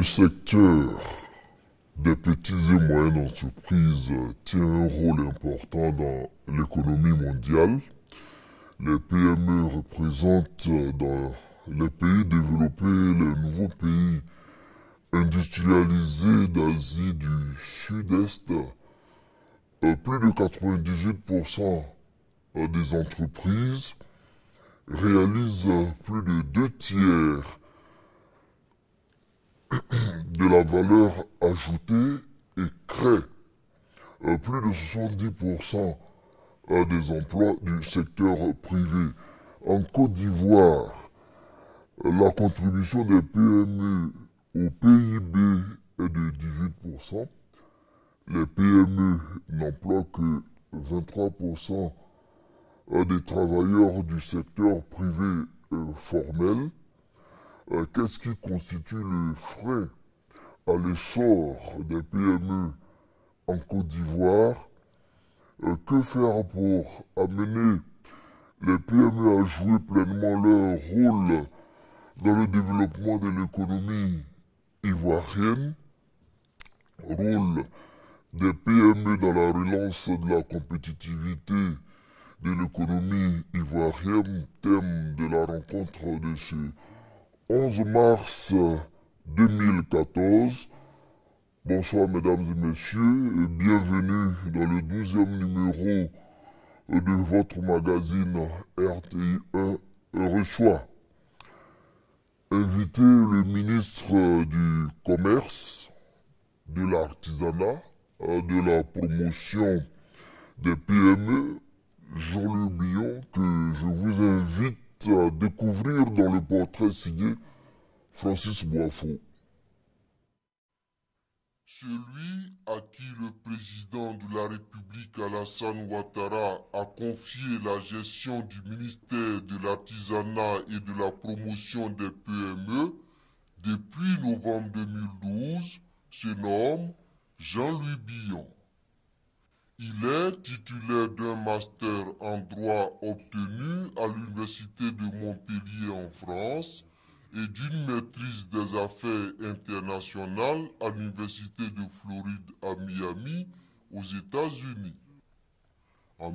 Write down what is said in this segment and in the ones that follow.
Le secteur des petites et moyennes entreprises tient un rôle important dans l'économie mondiale. Les PME représentent dans les pays développés les nouveaux pays industrialisés d'Asie du Sud-Est. Plus de 98% des entreprises réalisent plus de 2 tiers de la valeur ajoutée et créent plus de 70% des emplois du secteur privé. En Côte d'Ivoire, la contribution des PME au PIB est de 18%. Les PME n'emploient que 23% des travailleurs du secteur privé formel. Qu'est-ce qui constitue le frein à l'essor des PME en Côte d'Ivoire? Que faire pour amener les PME à jouer pleinement leur rôle dans le développement de l'économie ivoirienne? Rôle des PME dans la relance de la compétitivité de l'économie ivoirienne, thème de la rencontre de ce 11 mars 2014. Bonsoir mesdames et messieurs et bienvenue dans le 12e numéro de votre magazine RTI 1 reçoit. Invité le ministre du Commerce, de l'Artisanat, de la promotion des PME, Jean-Luc Billon, que je vous invite à découvrir dans le portrait signé Francis Boifo. Celui à qui le président de la République Alassane Ouattara a confié la gestion du ministère de l'Artisanat et de la promotion des PME depuis novembre 2012 se nomme Jean-Louis Billon. Il est titulaire d'un master en droit obtenu à l'Université de Montpellier en France et d'une maîtrise des affaires internationales à l'Université de Floride à Miami, aux États-Unis. En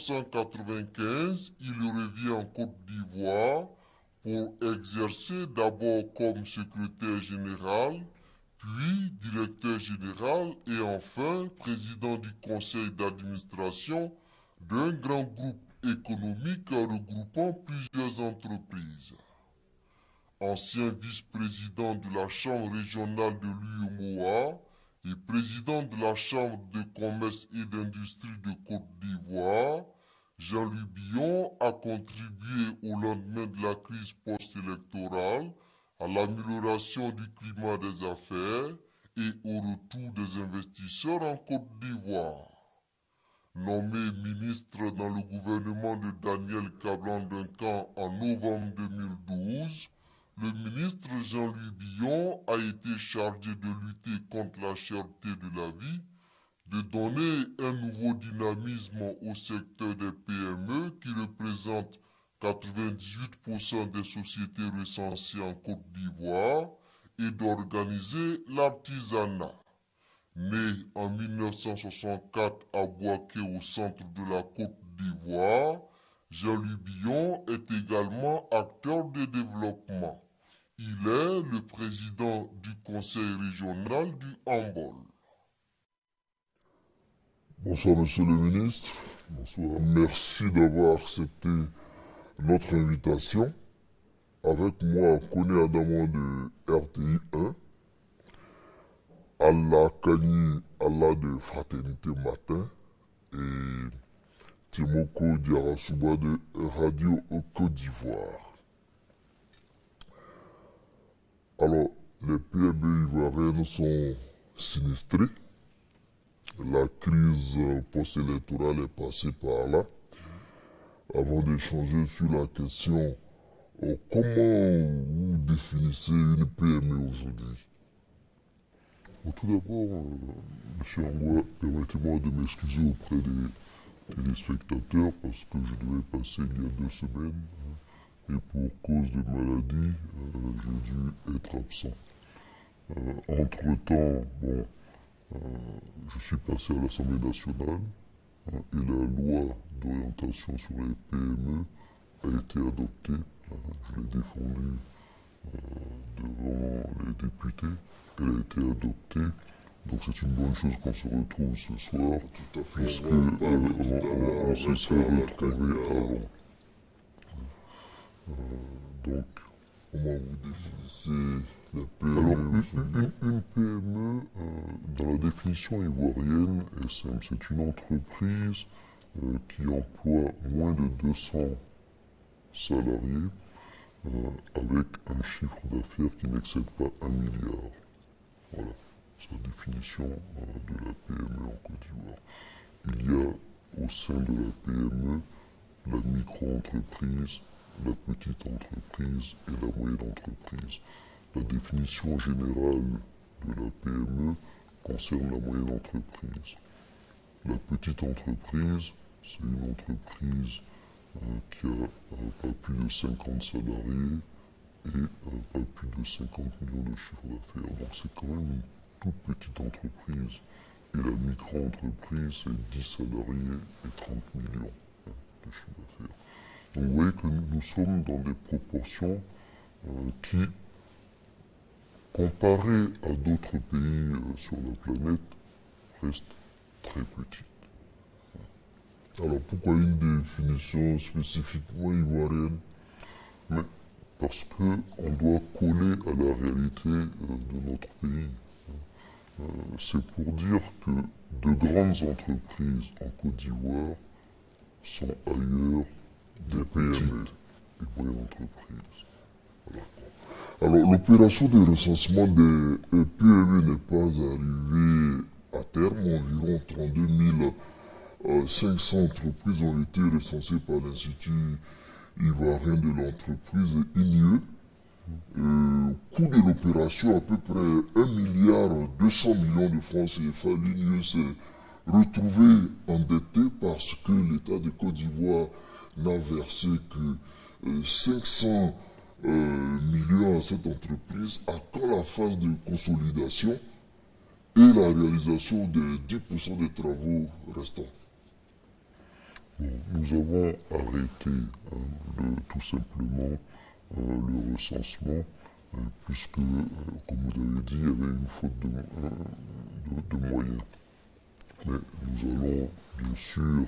1995, il revient en Côte d'Ivoire pour exercer d'abord comme secrétaire général, puis directeur général et enfin président du conseil d'administration d'un grand groupe économique regroupant plusieurs entreprises. Ancien vice-président de la Chambre régionale de l'UEMOA et président de la Chambre de commerce et d'industrie de Côte d'Ivoire, Jean-Louis Billon a contribué au lendemain de la crise post-électorale à l'amélioration du climat des affaires et au retour des investisseurs en Côte d'Ivoire. Nommé ministre dans le gouvernement de Daniel Kablan-Duncan en novembre 2012, le ministre Jean-Louis Billon a été chargé de lutter contre la cherté de la vie, de donner un nouveau dynamisme au secteur des PME qui représente 98% des sociétés recensées en Côte d'Ivoire et d'organiser l'artisanat. Né en 1964 à Bouaké au centre de la Côte d'Ivoire, Jean-Louis Billon est également acteur de développement. Il est le président du conseil régional du Hambol. Bonsoir Monsieur le ministre. Bonsoir. Merci d'avoir accepté notre invitation. Avec moi, Koné Adamon de RTI 1, Allah Kani, Allah de Fraternité Matin et Timoko Diarasuba de Radio Côte d'Ivoire. Alors, les PME ivoiriennes sont sinistrées. La crise post-électorale est passée par là. Avant d'échanger sur la question, comment vous définissez une PME aujourd'hui? Tout d'abord, M. Angwa, permettez-moi de m'excuser auprès des téléspectateurs parce que je devais passer il y a 2 semaines et pour cause de maladie, j'ai dû être absent. Entre-temps, bon, je suis passé à l'Assemblée nationale et la loi d'orientation sur les PME a été adoptée. Je l'ai défendue devant les députés. Elle a été adoptée. Donc c'est une bonne chose qu'on se retrouve ce soir, puisque on se serait retrouvé avant. Donc, comment vous définissez la PME? Alors, une PME, dans la définition ivoirienne, est simple. C'est une entreprise qui emploie moins de 200 salariés avec un chiffre d'affaires qui n'excède pas 1 milliard. Voilà, c'est la définition de la PME en Côte d'Ivoire. Il y a au sein de la PME la micro-entreprise, la petite entreprise et la moyenne entreprise. La définition générale de la PME concerne la moyenne entreprise. La petite entreprise, c'est une entreprise qui a pas plus de 50 salariés et pas plus de 50 millions de chiffre d'affaires. Donc c'est quand même une toute petite entreprise. Et la micro-entreprise, c'est 10 salariés et 30 millions de chiffre d'affaires. Donc vous voyez que nous sommes dans des proportions qui, comparées à d'autres pays sur la planète, restent très petites. Alors pourquoi une définition spécifiquement ivoirienne? Mais parce qu'on doit coller à la réalité de notre pays. C'est pour dire que de grandes entreprises en Côte d'Ivoire sont ailleurs des petites et moyennes entreprises. Voilà. Alors l'opération de recensement des PME n'est pas arrivée à terme. Environ 32 500 entreprises ont été recensées par l'Institut ivoirien de l'entreprise INIE. Coût de l'opération à peu près 1,2 milliard de francs CFA. L'INIE s'est retrouvé endetté parce que l'État de Côte d'Ivoire n'a versé que 500 millions à cette entreprise, attend la phase de consolidation et la réalisation de 10% des travaux restants. Bon, nous avons arrêté tout simplement le recensement, puisque, comme vous l'avez dit, il y avait une faute de moyens. Mais nous allons bien sûr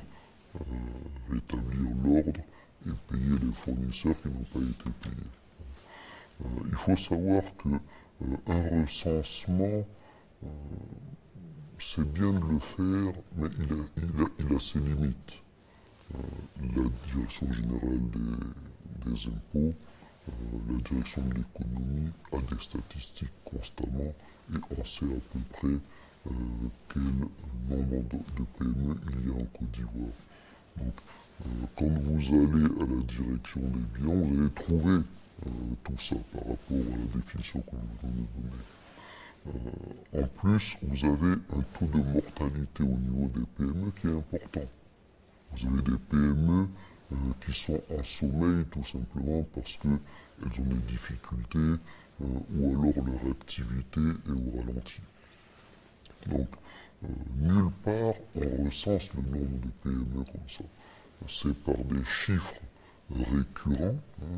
rétablir l'ordre et payer les fournisseurs qui n'ont pas été payés. Il faut savoir qu'un recensement, c'est bien de le faire, mais il a ses limites. La direction générale des impôts, la direction de l'économie a des statistiques constamment et on sait à peu près quel nombre de PME il y a en Côte d'Ivoire. Donc, quand vous allez à la direction des biens, vous allez trouver tout ça par rapport à la définition que nous venons de donner. En plus, vous avez un taux de mortalité au niveau des PME qui est important. Vous avez des PME qui sont en sommeil tout simplement parce qu'elles ont des difficultés ou alors leur activité est au ralenti. Donc, nulle part on recense le nombre de PME comme ça. C'est par des chiffres récurrents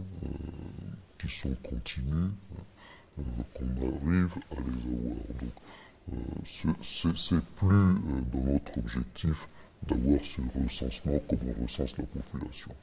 qui sont continus qu'on arrive à les avoir. Donc, c'est plus dans notre objectif d'avoir ce recensement comme on recense la population.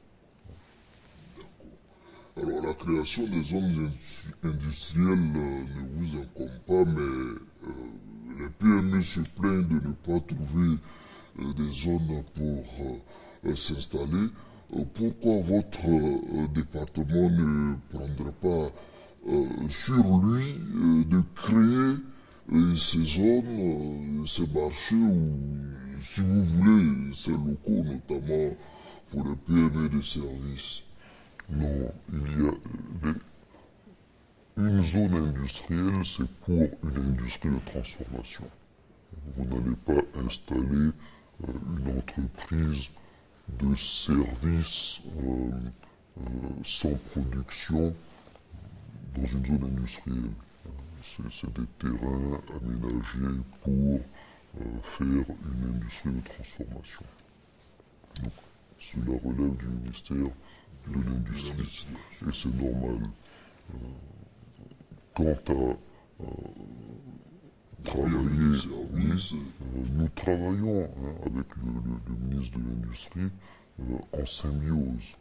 Alors la création des zones industrielles ne vous incombe pas, mais les PME se plaignent de ne pas trouver des zones pour s'installer. Pourquoi votre département ne prendrait pas sur lui de créer ces zones, ces marchés, ou si vous voulez, ces locaux, notamment pour les PME de services? Non, il y a une zone industrielle, c'est pour une industrie de transformation. Vous n'allez pas installer une entreprise de services sans production dans une zone industrielle. c'est des terrains aménagés pour faire une industrie de transformation. Donc, cela relève du ministère de l'Industrie. Et c'est normal. Quant à travailler, nous travaillons avec le ministre de l'Industrie en symbiose.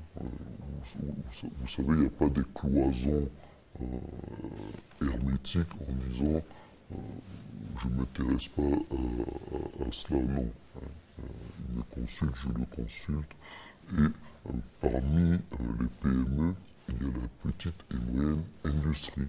Vous savez, il n'y a pas des cloisons hermétiques en disant je ne m'intéresse pas à cela, non. Il me consulte, je le consulte. Et parmi les PME, il y a la petite et moyenne industrie.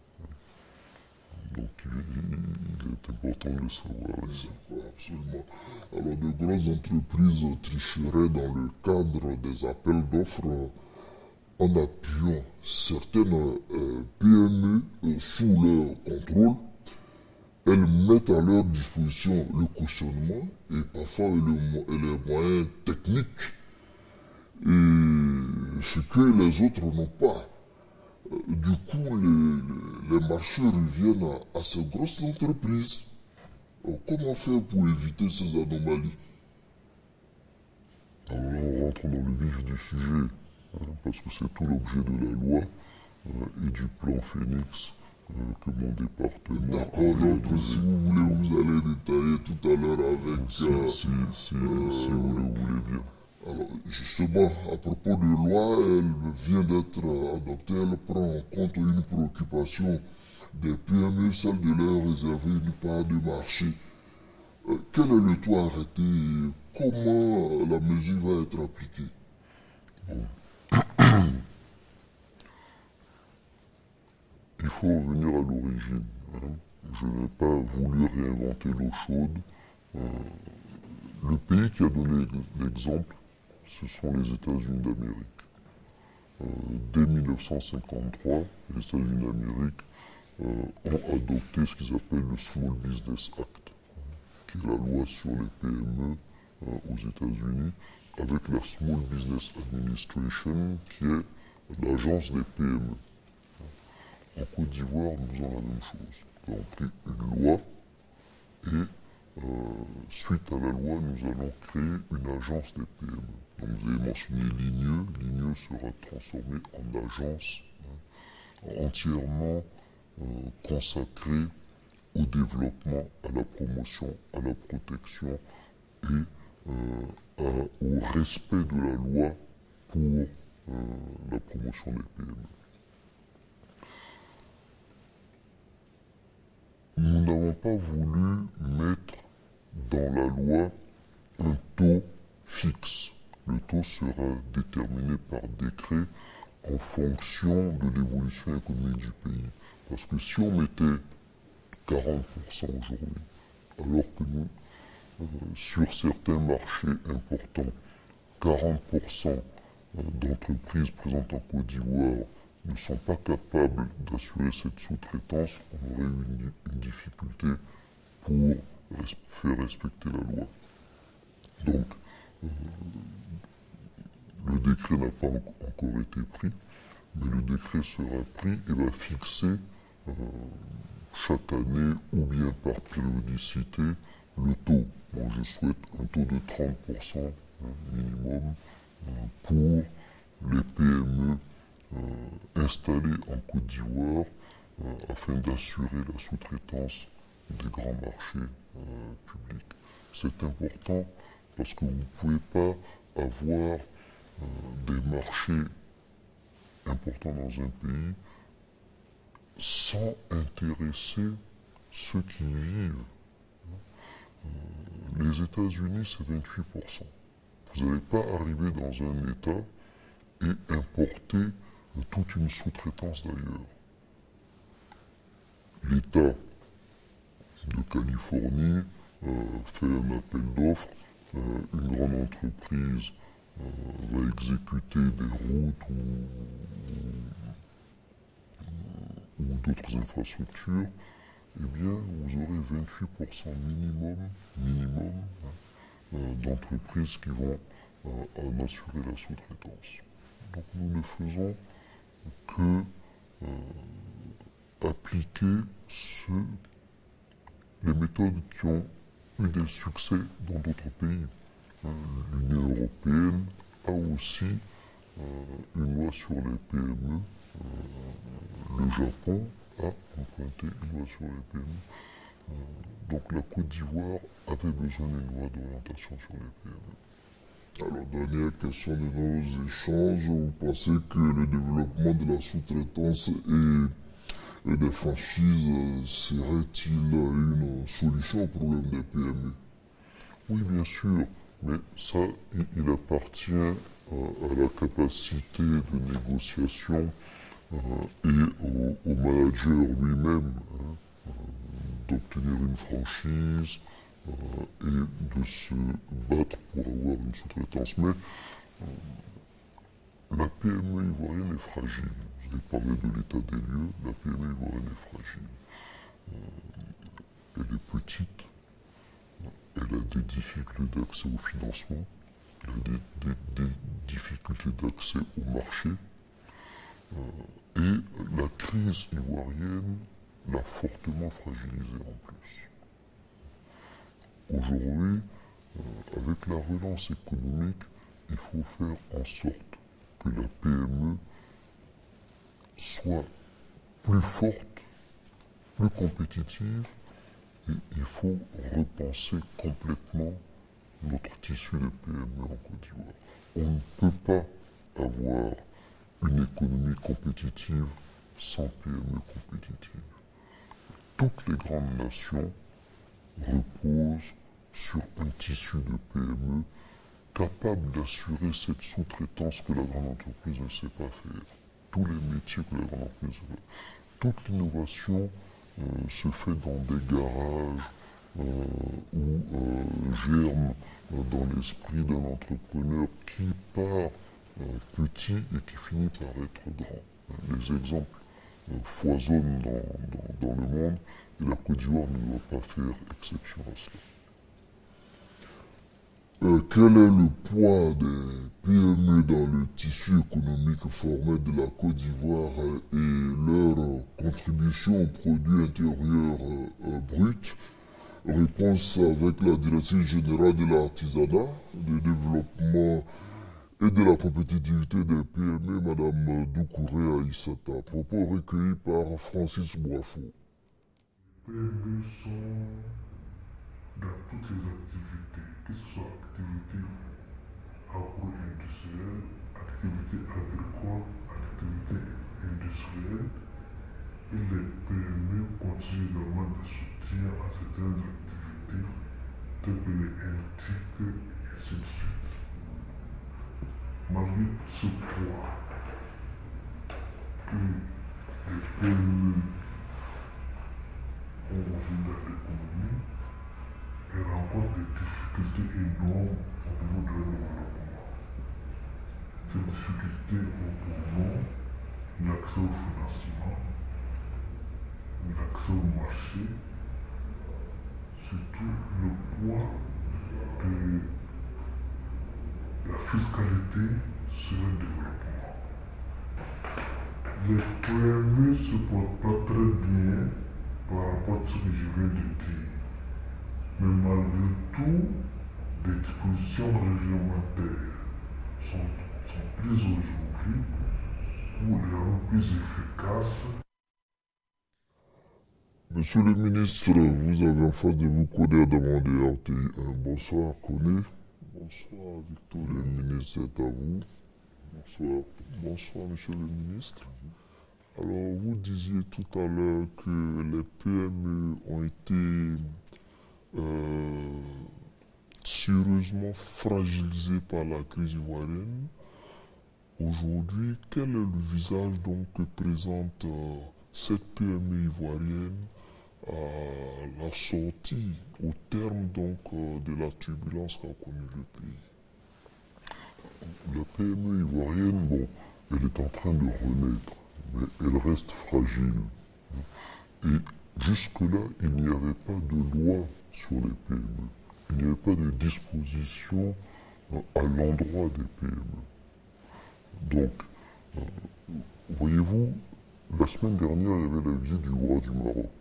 Donc il est important de le savoir. Absolument. Alors de grosses entreprises tricheraient dans le cadre des appels d'offres en appuyant certaines PME sous leur contrôle. Elles mettent à leur disposition le cautionnement et parfois les moyens techniques et ce que les autres n'ont pas. Du coup, les marchés reviennent à ces grosses entreprises. Alors, comment faire pour éviter ces anomalies? Alors là, on rentre dans le vif du sujet, parce que c'est tout l'objet de la loi et du plan Phoenix que mon département... D'accord, donc si vous voulez, vous allez détailler tout à l'heure avec... Si vous le voulez bien. Alors, justement, à propos de loi, elle vient d'être adoptée, elle prend en compte une préoccupation des PME, celle de leur réserver une part de marché. Quel est le taux arrêté et comment la mesure va être appliquée? Il faut revenir à l'origine. Je n'ai pas voulu réinventer l'eau chaude. Le pays qui a donné l'exemple, ce sont les États-Unis d'Amérique. Dès 1953, les États-Unis d'Amérique ont adopté ce qu'ils appellent le Small Business Act, qui est la loi sur les PME aux États-Unis, avec la Small Business Administration, qui est l'agence des PME. En Côte d'Ivoire, nous faisons la même chose. Nous avons pris une loi et suite à la loi, nous allons créer une agence des PME. Donc vous avez mentionné l'INIE. L'INIE sera transformée en agence entièrement consacrée au développement, à la promotion, à la protection et au respect de la loi pour la promotion des PME. Nous n'avons pas voulu mettre dans la loi un taux fixe. Le taux sera déterminé par décret en fonction de l'évolution économique du pays. Parce que si on mettait 40% aujourd'hui, alors que nous, sur certains marchés importants, 40% d'entreprises présentes en Côte d'Ivoire ne sont pas capables d'assurer cette sous-traitance, on aurait eu une difficulté pour faire respecter la loi. Donc, le décret n'a pas encore été pris, mais le décret sera pris et va fixer chaque année ou bien par périodicité le taux. Moi, je souhaite un taux de 30% minimum pour les PME installées en Côte d'Ivoire afin d'assurer la sous-traitance des grands marchés publics. C'est important parce que vous ne pouvez pas avoir des marchés importants dans un pays sans intéresser ceux qui y vivent. Les États-Unis, c'est 28%. Vous n'allez pas arriver dans un État et importer toute une sous-traitance d'ailleurs. L'État de Californie fait un appel d'offres, une grande entreprise va exécuter des routes ou d'autres infrastructures, eh bien vous aurez 28% minimum d'entreprises qui vont en assurer la sous-traitance. Donc nous ne faisons que appliquer les méthodes qui ont eu des succès dans d'autres pays. L'Union européenne a aussi une loi sur les PME. Le Japon a emprunté une loi sur les PME. Donc la Côte d'Ivoire avait besoin d'une loi d'orientation sur les PME. Alors, dernière question de nos échanges, vous pensez que le développement de la sous-traitance et des franchises serait-il une solution au problème des PME? Oui, bien sûr, mais ça, il appartient à la capacité de négociation et au manager lui-même d'obtenir une franchise et de se battre pour avoir une sous-traitance. Mais la PME ivoirienne est fragile. Vous avez parlé de l'état des lieux, la PME ivoirienne est fragile. Elle est petite, elle a des difficultés d'accès au financement, elle a des difficultés d'accès au marché. Et la crise ivoirienne l'a fortement fragilisée en plus. Aujourd'hui, avec la relance économique, il faut faire en sorte que la PME soit plus forte, plus compétitive, et il faut repenser complètement notre tissu de PME en Côte d'Ivoire. On ne peut pas avoir une économie compétitive sans PME compétitive. Toutes les grandes nations reposent sur un tissu de PME capable d'assurer cette sous-traitance que la grande entreprise ne sait pas faire. Tous les métiers que la grande entreprise fait. Toute l'innovation se fait dans des garages ou germe dans l'esprit d'un entrepreneur qui part petit et qui finit par être grand. Les exemples foisonnent dans le monde et la Côte d'Ivoire ne doit pas faire exception à cela. Quel est le poids des PME dans le tissu économique formel de la Côte d'Ivoire et leur contribution au produit intérieur brut? Réponse avec la Directrice générale de l'artisanat, du développement et de la compétitivité des PME, Madame Doucouré Aïssata. Propos recueillis par Francis Boifo. Les PME sont dans toutes les activités, que ce soit activité agro-industrielle, activité agricole, activité industrielle. Et les PME continuent également de soutien à certaines activités, telles que les NTIC et ainsi de suite. Malgré ce poids que les PME ont aujourd'hui dans l'économie, elles rencontrent des difficultés énormes au niveau de leur développement. Ces difficultés ont pour nom l'accès au financement, l'accès au marché, surtout le poids de la fiscalité sur le développement. Les PME ne se portent pas très bien par rapport à ce que je viens de dire. Mais malgré tout, des dispositions réglementaires sont prises aujourd'hui pour les rendre plus efficaces. Monsieur le ministre, vous avez en face de vous Koné à demander RTI. Bonsoir Koné. Bonsoir Victor. Le ministre est à vous. Bonsoir. Bonsoir Monsieur le ministre. Alors vous disiez tout à l'heure que les PME ont été sérieusement fragilisées par la crise ivoirienne. Aujourd'hui, quel est le visage donc que présente cette PME ivoirienne à la sortie, au terme donc de la turbulence qu'a connue le pays? La PME ivoirienne, bon, elle est en train de renaître, mais elle reste fragile. Et jusque-là, il n'y avait pas de loi sur les PME. Il n'y avait pas de disposition à l'endroit des PME. Donc, voyez-vous, La semaine dernière, il y avait la visite du roi du Maroc.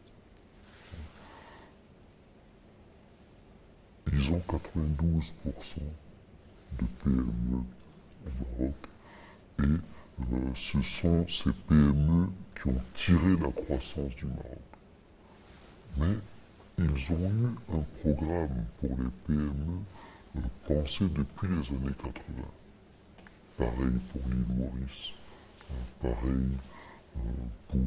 Ils ont 92% de PME au Maroc et ce sont ces PME qui ont tiré la croissance du Maroc. Mais ils ont eu un programme pour les PME pensé depuis les années 80. Pareil pour l'île Maurice, pareil pour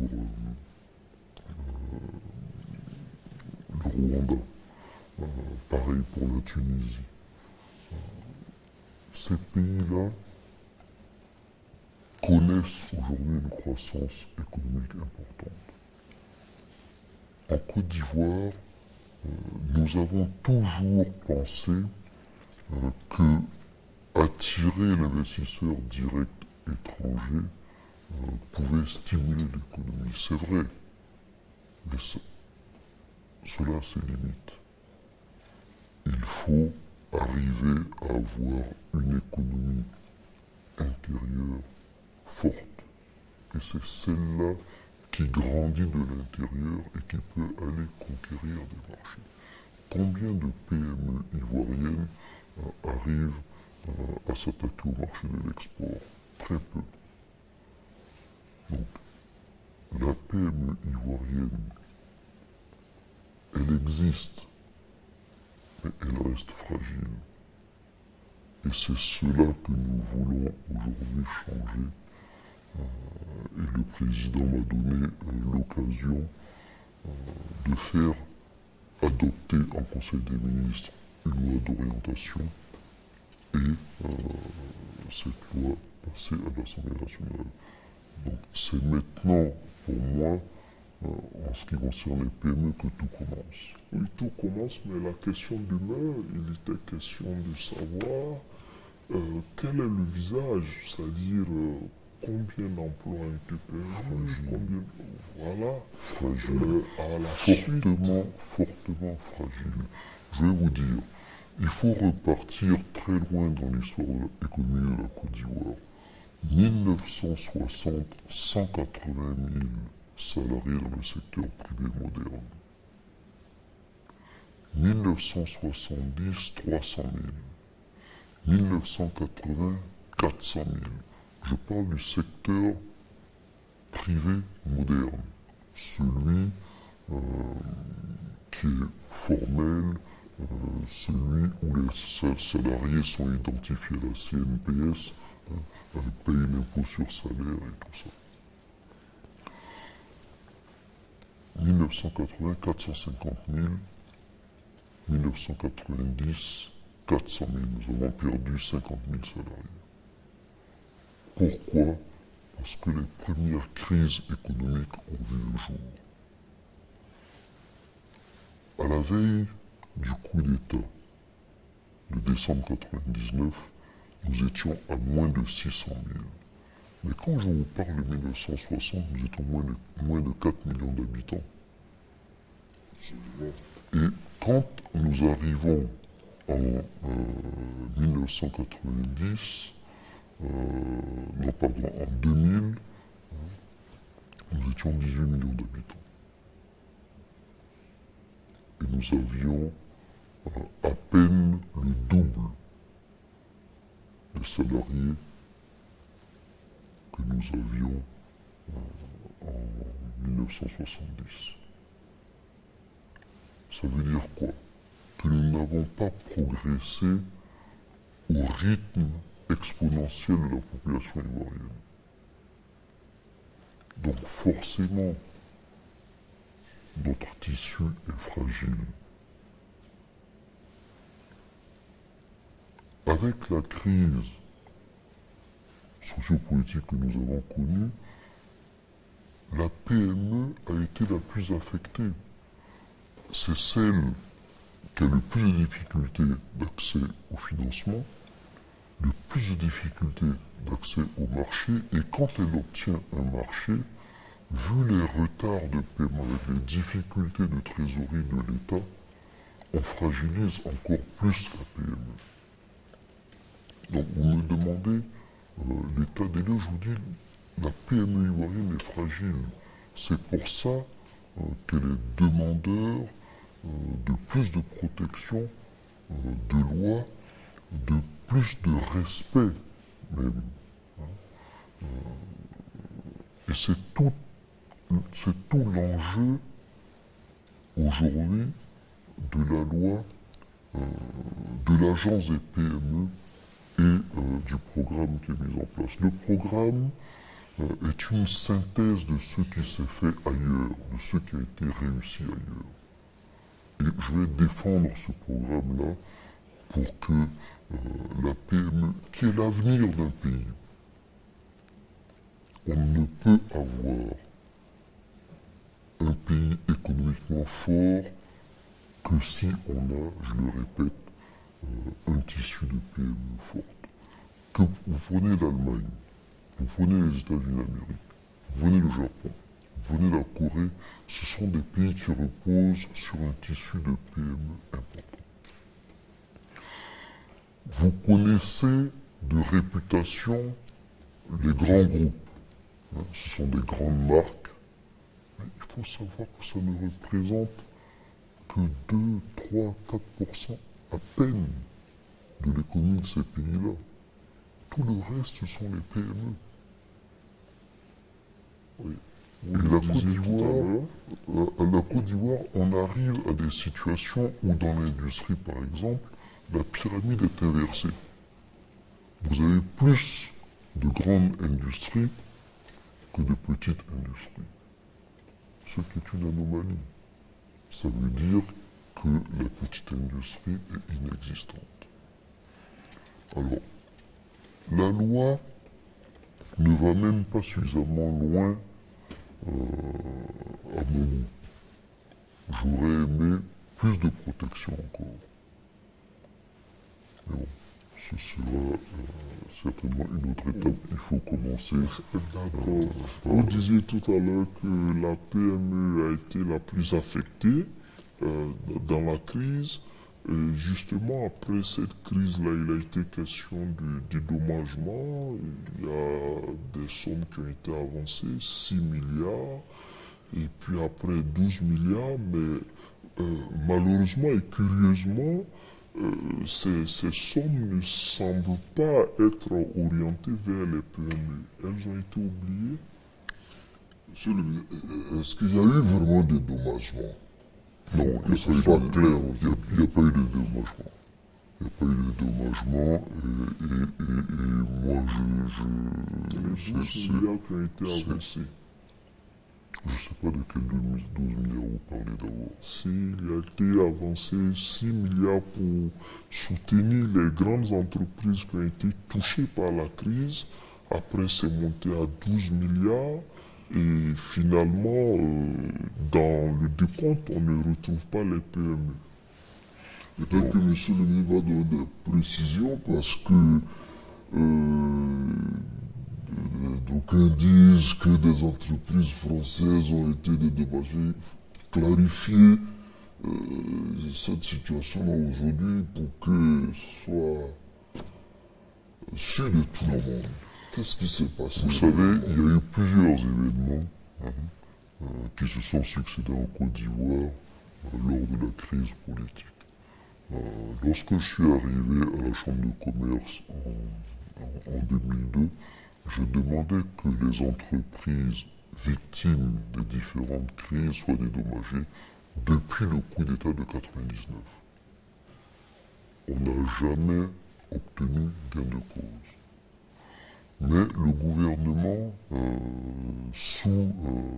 le Rwanda, pareil pour la Tunisie. Ces pays-là connaissent aujourd'hui une croissance économique importante. En Côte d'Ivoire, nous avons toujours pensé que attirer l'investisseur direct étranger pouvait stimuler l'économie. C'est vrai, mais cela a ses limites. Il faut arriver à avoir une économie intérieure forte. Et c'est celle-là qui grandit de l'intérieur et qui peut aller conquérir des marchés. Combien de PME ivoiriennes arrivent à s'attaquer au marché de l'export? Très peu. Donc, la PME ivoirienne, elle existe, mais elle reste fragile. Et c'est cela que nous voulons aujourd'hui changer. Et le président m'a donné l'occasion de faire adopter en Conseil des ministres une loi d'orientation et cette loi passer à l'Assemblée nationale. Donc c'est maintenant pour moi, en ce qui concerne les PME, que tout commence. Oui, tout commence, mais la question demeure. Il était question de savoir quel est le visage, c'est-à-dire combien d'emplois ont été perdus, combien... Voilà. Fragile. À la Fortement fragile. Je vais vous dire, il faut repartir très loin dans l'histoire de l'économie de la Côte d'Ivoire. 1960, 180 000 salariés dans le secteur privé moderne. 1970, 300 000. 1980, 400 000. Je parle du secteur privé moderne, celui qui est formel, celui où les salariés sont identifiés à la CNPS, payent l'impôt sur salaire et tout ça. 1980, 450 000. 1990, 400 000. Nous avons perdu 50 000 salariés. Pourquoi? Parce que les premières crises économiques ont vu le jour. À la veille du coup d'État de décembre 1999, nous étions à moins de 600 000. Mais quand je vous parle de 1960, nous étions moins de 4 millions d'habitants. Et quand nous arrivons en 1990, en 2000, nous étions 18 millions d'habitants. Et nous avions à peine le double de salariés que nous avions en 1970. Ça veut dire quoi? Que nous n'avons pas progressé au rythme exponentiel de la population ivoirienne. Donc forcément, notre tissu est fragile. Avec la crise sociopolitique que nous avons connue, la PME a été la plus affectée. C'est celle qui a le plus de difficultés d'accès au financement, le plus de difficultés d'accès au marché, et quand elle obtient un marché, vu les retards de paiement avec les difficultés de trésorerie de l'État, on fragilise encore plus la PME. Donc vous me demandez l'état des lieux, je vous dis, la PME ivoirienne est fragile. C'est pour ça qu'elle est demandeur de plus de protection, de loi, de plus de respect même. Et c'est tout l'enjeu aujourd'hui de la loi, de l'agence des PME et du programme qui est mis en place. Le programme est une synthèse de ce qui s'est fait ailleurs, de ce qui a été réussi ailleurs. Et je vais défendre ce programme-là pour que la PME, qui est l'avenir d'un pays, on ne peut avoir un pays économiquement fort que si on a, je le répète, un tissu de PME forte. Que vous prenez l'Allemagne, vous prenez les États-Unis d'Amérique, vous prenez le Japon, vous prenez la Corée, ce sont des pays qui reposent sur un tissu de PME important. Vous connaissez de réputation les grands groupes. Ce sont des grandes marques. Mais il faut savoir que ça ne représente que 2, 3, 4% à peine de l'économie de ces pays-là. Tout le reste, ce sont les PME. Oui. Et la Côte d'Ivoire, on arrive à des situations où dans l'industrie, par exemple, la pyramide est inversée. Vous avez plus de grandes industries que de petites industries. Ce qui est une anomalie. Ça veut dire que la petite industrie est inexistante. Alors, la loi ne va même pas suffisamment loin à mon goût. J'aurais aimé plus de protection encore. Mais bon, ce sera certainement une autre étape. Il faut commencer. D'accord. Vous disiez tout à l'heure que la PME a été la plus affectée dans la crise. Et justement, après cette crise-là, il a été question du dédommagement. Il y a des sommes qui ont été avancées, 6 milliards, et puis après 12 milliards, mais malheureusement et curieusement, ces sommes ne semblent pas être orientées vers les PME. Elles ont été oubliées. Monsieur le ministre, est-ce qu'il y a eu vraiment des dédommagements? Non, que ce soit clair, il n'y a pas eu de dédommagement. Il n'y a pas eu de dédommagement et moi Les 12 milliards qui ont été avancés. Je ne sais pas de quel 12 milliards vous parlez d'abord. Si, il a été avancé 6 milliards pour soutenir les grandes entreprises qui ont été touchées par la crise. Après, c'est monté à 12 milliards. Et finalement, dans le décompte, on ne retrouve pas les PME. Peut-être que M. le ministre va donner des précisions parce que d'aucuns disent que des entreprises françaises ont été dédommagées. Clarifier cette situation-là aujourd'hui pour que ce soit sûr de tout le monde. Qu'est-ce qui s'est passé? Vous savez, il y a eu plusieurs événements qui se sont succédés en Côte d'Ivoire lors de la crise politique. Lorsque je suis arrivé à la Chambre de commerce en 2002, je demandais que les entreprises victimes des différentes crises soient dédommagées depuis le coup d'État de 1999. On n'a jamais obtenu gain de cause. Mais le gouvernement, sous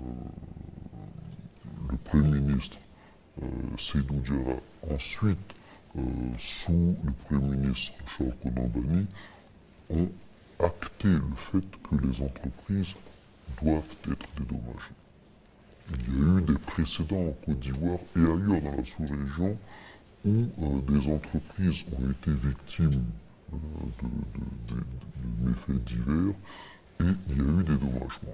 le Premier ministre Seydou Diarra, ensuite sous le Premier ministre Charles Konan-Banny, ont acté le fait que les entreprises doivent être dédommagées. Il y a eu des précédents en Côte d'Ivoire et ailleurs dans la sous-région où des entreprises ont été victimes de méfaits divers et il y a eu des dédommagements.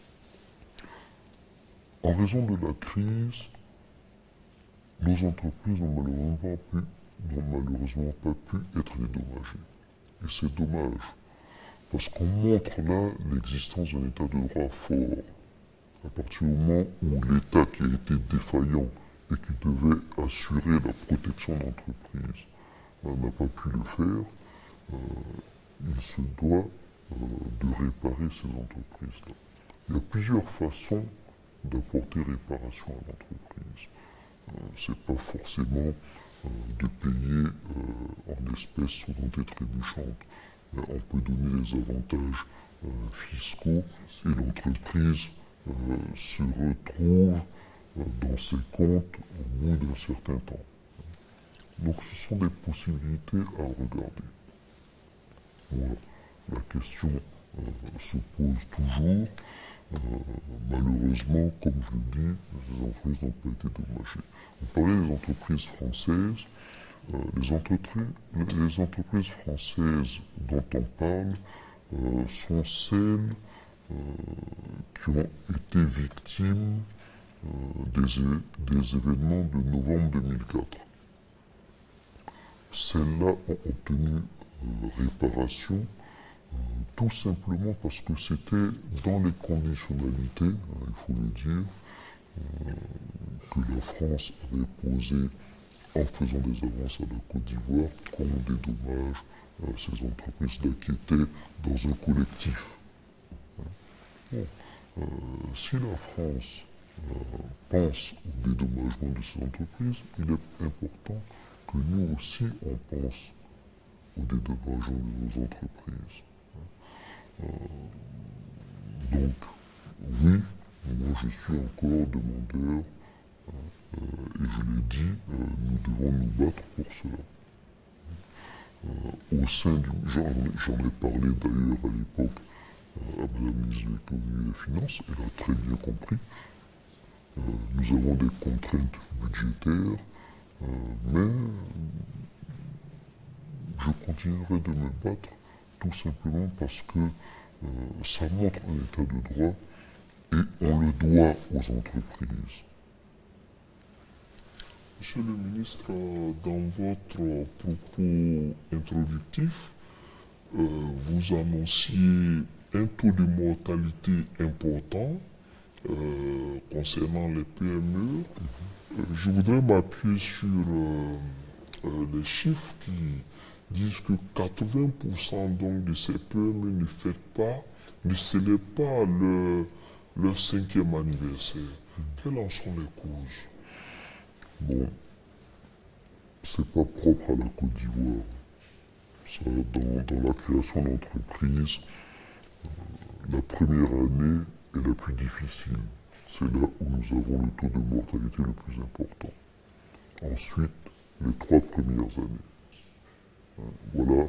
En raison de la crise, nos entreprises n'ont malheureusement pas pu être dédommagées. Et c'est dommage, Parce qu'on montre là l'existence d'un état de droit fort. À partir du moment où l'État qui a été défaillant et qui devait assurer la protection d'entreprise n'a pas pu le faire, il se doit de réparer ces entreprises-là. Il y a plusieurs façons d'apporter réparation à l'entreprise. C'est pas forcément de payer en espèces ou dans des trébuchantes. On peut donner des avantages fiscaux et l'entreprise se retrouve dans ses comptes au bout d'un certain temps. Donc ce sont des possibilités à regarder. Voilà. La question se pose toujours. Malheureusement, comme je le dis, ces entreprises n'ont pas été dommagées. On parlait des entreprises françaises. Les entreprises françaises dont on parle sont celles qui ont été victimes des événements de novembre 2004. Celles-là ont obtenu réparation tout simplement parce que c'était dans les conditionnalités, il faut le dire, que la France avait posé en faisant des avances à la Côte d'Ivoire qu'on dédommage ces entreprises-là qui étaient dans un collectif. Bon, si la France pense au dédommagement de ces entreprises, il est important que nous aussi on pense au dédommagement de nos entreprises. Donc, oui, moi je suis encore demandeur, et je l'ai dit, nous devons nous battre pour cela. Au sein du... J'en ai parlé d'ailleurs à l'époque à Madame la ministre de l'Économie et des Finances, elle a très bien compris. Nous avons des contraintes budgétaires, mais je continuerai de me battre tout simplement parce que ça montre un état de droit et on le doit aux entreprises. Monsieur le ministre, dans votre propos introductif, vous annonciez un taux de mortalité important concernant les PME. Je voudrais m'appuyer sur les chiffres qui disent que 80% donc de ces PME ne célèbrent pas leur 5e anniversaire. Quelles en sont les causes? Bon, c'est pas propre à la Côte d'Ivoire. Ça, dans la création d'entreprise, la première année est la plus difficile. C'est là où nous avons le taux de mortalité le plus important. Ensuite, les 3 premières années. Voilà,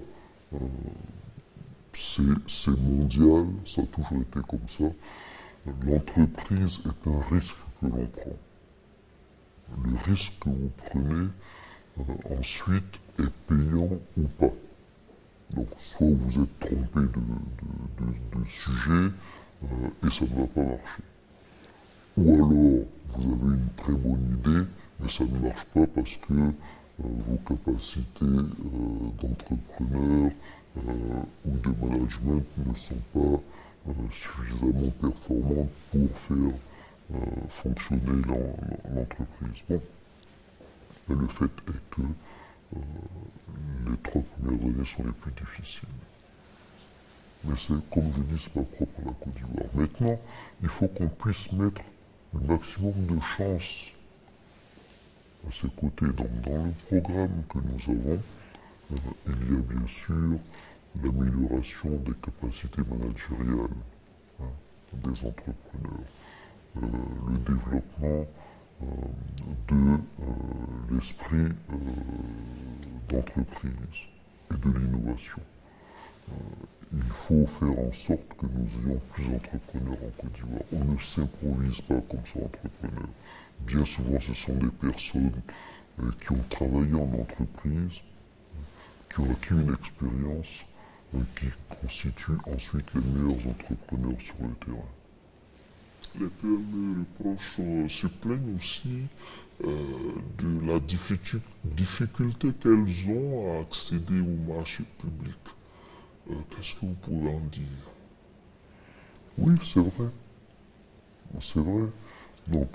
c'est mondial, ça a toujours été comme ça. L'entreprise est un risque que l'on prend. Le risque que vous prenez ensuite est payant ou pas. Donc soit vous êtes trompé de sujet et ça ne va pas marcher. Ou alors vous avez une très bonne idée mais ça ne marche pas parce que vos capacités d'entrepreneur ou de management ne sont pas suffisamment performantes pour faire fonctionner l'entreprise. Bon. Mais le fait est que les 3 premières années sont les plus difficiles. Mais c'est, comme je dis, c'est pas propre à la Côte d'Ivoire. Maintenant, il faut qu'on puisse mettre le maximum de chance à ses côtés. Donc, dans le programme que nous avons, il y a bien sûr l'amélioration des capacités managériales des entrepreneurs, le développement de l'esprit d'entreprise et de l'innovation. Il faut faire en sorte que nous ayons plus d'entrepreneurs en Côte d'Ivoire. On ne s'improvise pas comme ça entrepreneur. Bien souvent, ce sont des personnes qui ont travaillé en entreprise, qui ont acquis une expérience, qui constituent ensuite les meilleurs entrepreneurs sur le terrain. Les PME se plaignent aussi de la difficulté qu'elles ont à accéder au marché public. Qu'est-ce que vous pouvez en dire? Oui, c'est vrai. C'est vrai. Donc,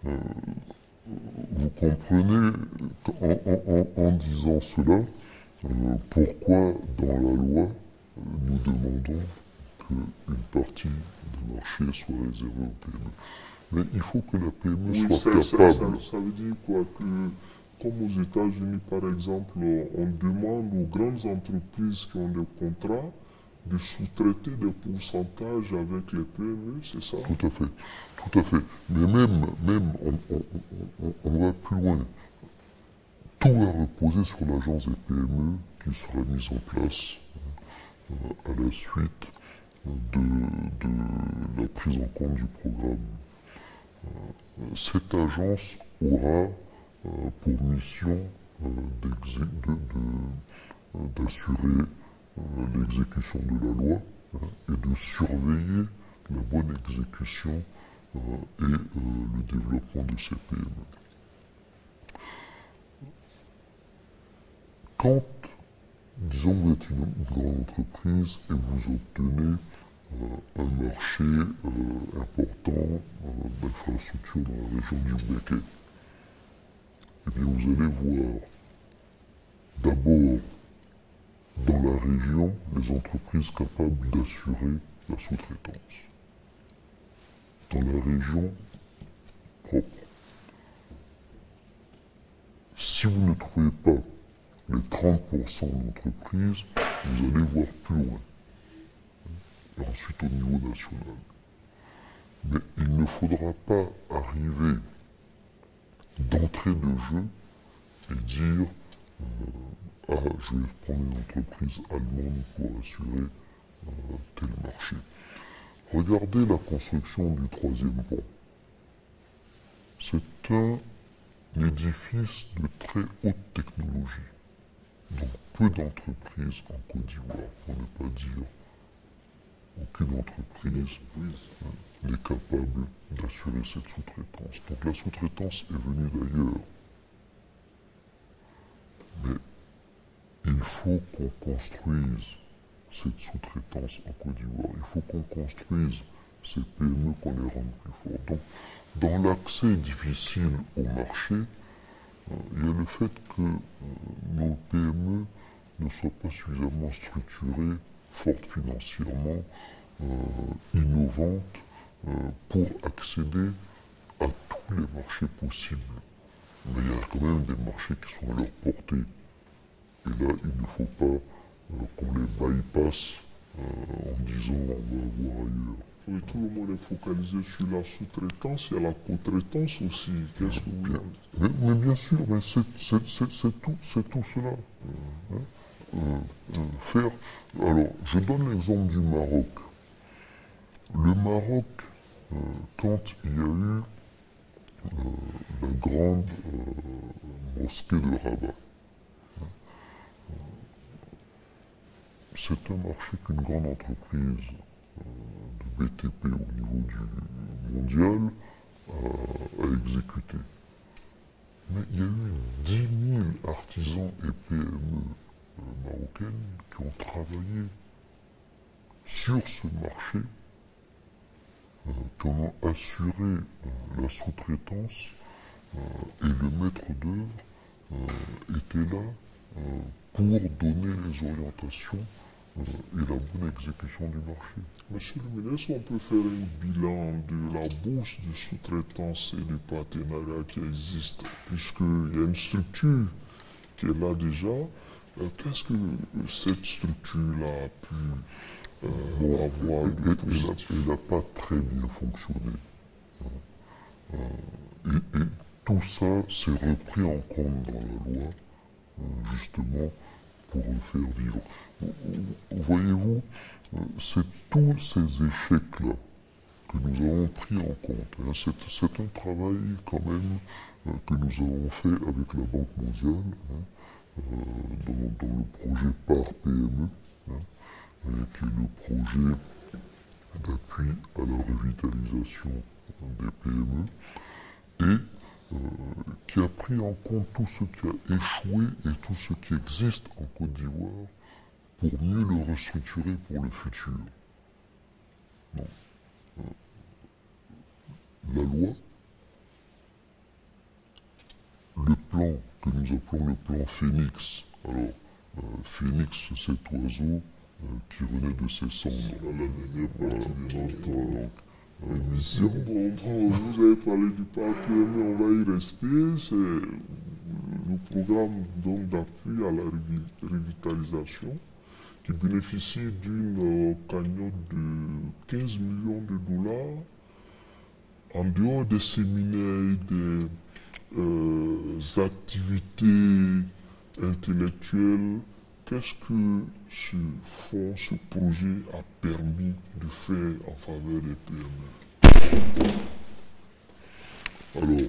vous comprenez en disant cela, pourquoi dans la loi, nous demandons qu'une partie du marché soit réservée aux PME. Mais il faut que la PME Oui, soit capable. ça veut dire quoi? Que, comme aux États-Unis, par exemple, on demande aux grandes entreprises qui ont des contrats de sous-traiter des pourcentages avec les PME, c'est ça? Tout à fait, tout à fait. Mais même on va plus loin. Tout va reposer sur l'agence des PME qui sera mise en place à la suite de la prise en compte du programme. Cette agence aura pour mission d'assurer l'exécution de la loi et de surveiller la bonne exécution et le développement de ces PME. Quand, disons, vous êtes une grande entreprise et vous obtenez un marché important d'infrastructures dans la région du Bouaké, eh bien vous allez voir d'abord dans la région les entreprises capables d'assurer la sous-traitance. Dans la région propre. Si vous ne trouvez pas les 30% d'entreprises, vous allez voir plus loin. Et ensuite au niveau national. Mais il ne faudra pas arriver d'entrée de jeu et dire ah, je vais prendre une entreprise allemande pour assurer tel marché. Regardez la construction du troisième pont. C'est un édifice de très haute technologie. Donc peu d'entreprises en Côte d'Ivoire, pour ne pas dire aucune entreprise n'est capable d'assurer cette sous-traitance. Donc la sous-traitance est venue d'ailleurs. Mais il faut qu'on construise cette sous-traitance en Côte d'Ivoire. Il faut qu'on construise ces PME, qu'on les rende plus fortes. Donc, dans l'accès difficile au marché, il y a le fait que nos PME ne soient pas suffisamment structurées, fortes financièrement, innovantes, pour accéder à tous les marchés possibles. Mais il y a quand même des marchés qui sont à leur portée. Et là, il ne faut pas qu'on les bypasse en disant on va voir ailleurs. Oui, tout le monde est focalisé sur la sous-traitance, il y a la co-traitance aussi. Qu'est-ce que vous en dites? Mais bien sûr, mais c'est tout cela. Faire. Alors, je donne l'exemple du Maroc. Le Maroc, quand il y a eu la grande mosquée de Rabat, c'est un marché qu'une grande entreprise de BTP au niveau du mondial a exécuté. Mais il y a eu 10 000 artisans et PME marocaines qui ont travaillé sur ce marché, qui ont assuré la sous-traitance, et le maître d'œuvre était là pour donner les orientations et la bonne exécution du marché. Monsieur le ministre, on peut faire un bilan de la bourse de sous-traitance et du partenariat qui existe, puisqu'il y a une structure qui est là déjà. Qu'est-ce que cette structure-là a pu avoir de positif? Elle n'a pas très bien fonctionné. Et tout ça s'est repris en compte dans la loi, justement, pour le faire vivre. Voyez-vous, c'est tous ces échecs-là que nous avons pris en compte. C'est un travail quand même que nous avons fait avec la Banque mondiale, dans le projet PAR PME, qui est le projet d'appui à la revitalisation des PME, et qui a pris en compte tout ce qui a échoué et tout ce qui existe en Côte d'Ivoire pour mieux le restructurer pour le futur. Non. La loi, le plan que nous appelons le plan Phénix. Alors, Phénix, c'est cet oiseau qui renaît de ses cendres. Dans la dernière partie de notre émission, vous avez parlé du parc, mais on va y rester. C'est le programme d'appui à la revitalisation qui bénéficie d'une cagnotte de 15 millions de dollars. En dehors des séminaires et des activités intellectuelles, qu'est-ce que ce fonds, ce projet a permis de faire en faveur des PME? Alors,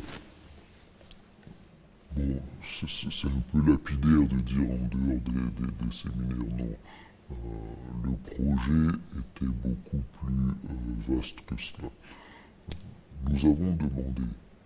bon, c'est un peu lapidaire de dire en dehors des séminaires, non. Le projet était beaucoup plus vaste que cela. Nous avons demandé,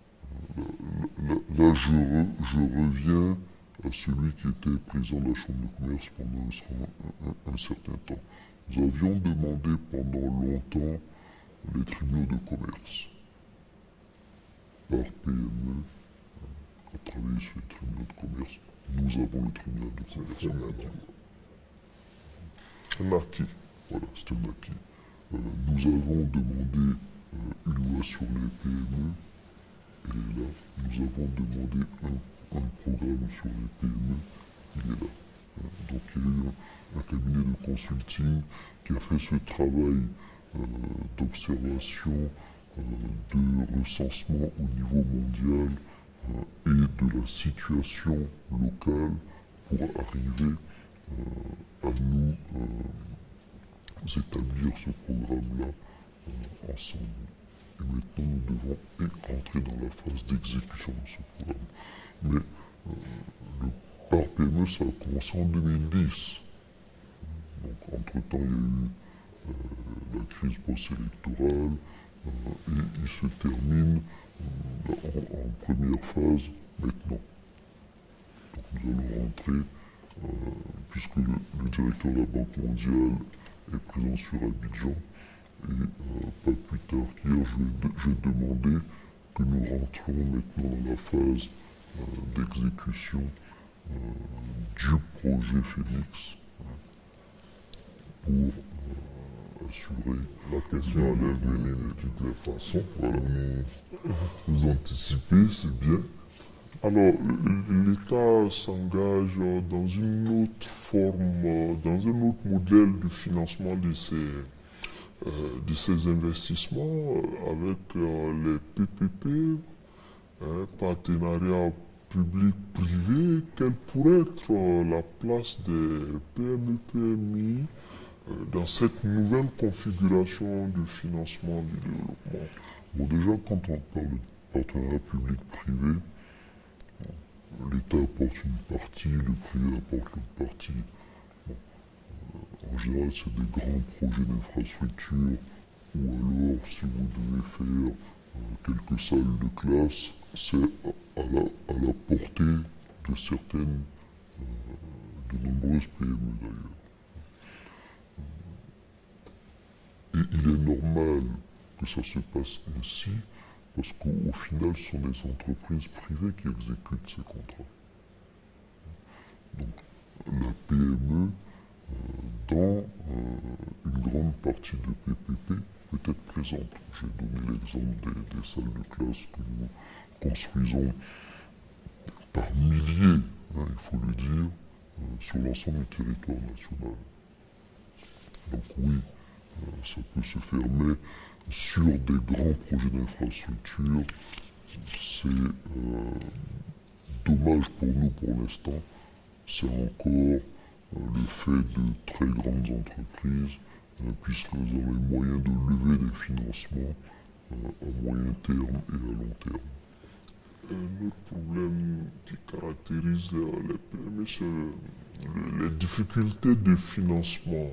là je reviens à celui qui était président de la Chambre de commerce pendant un certain temps. Nous avions demandé pendant longtemps les tribunaux de commerce. Par PME, à travailler sur les tribunaux de commerce, nous avons le tribunal de commerce maintenant. Un acquis. Voilà, c'est un acquis. Nous avons demandé une loi sur les PME, et là, nous avons demandé un programme sur les PME, il est là. Donc il y a eu un cabinet de consulting qui a fait ce travail d'observation, de recensement au niveau mondial et de la situation locale pour arriver à nous établir ce programme-là ensemble. Et maintenant, nous devons entrer dans la phase d'exécution de ce programme. Mais le par PME, ça a commencé en 2010. Donc, entre-temps, il y a eu la crise post-électorale et il se termine en première phase maintenant. Donc, nous allons rentrer, puisque le directeur de la Banque mondiale est présent sur Abidjan. Et pas plus tard qu'hier, j'ai demandé que nous rentrons maintenant dans la phase d'exécution du projet Phénix pour assurer. La question allait venir de toutes les façons. Voilà. Vous anticipez, c'est bien. Alors, l'État s'engage dans une autre forme, dans un autre modèle de financement de ces investissements avec les PPP, partenariat public-privé. Quelle pourrait être la place des PME-PMI dans cette nouvelle configuration de financement du développement? Bon, déjà, quand on parle de partenariat public-privé, l'État apporte une partie, le privé apporte l'autre partie. Bon, en général, c'est des grands projets d'infrastructure, ou alors, si vous devez faire quelques salles de classe, c'est à la portée de certaines, de nombreuses PME d'ailleurs. Et il est normal que ça se passe ainsi, parce qu'au final, ce sont les entreprises privées qui exécutent ces contrats. Donc, la PME, dans une grande partie de PPP, peut être présente. J'ai donné l'exemple des salles de classe que nous construisons par milliers, il faut le dire, sur l'ensemble du territoire national. Donc oui, ça peut se faire, mais sur des grands projets d'infrastructure, c'est dommage pour nous pour l'instant. C'est encore le fait de très grandes entreprises, puisqu'elles ont les moyens de lever des financements à moyen terme et à long terme. Un autre problème qui caractérise les PME, c'est les difficultés de financement.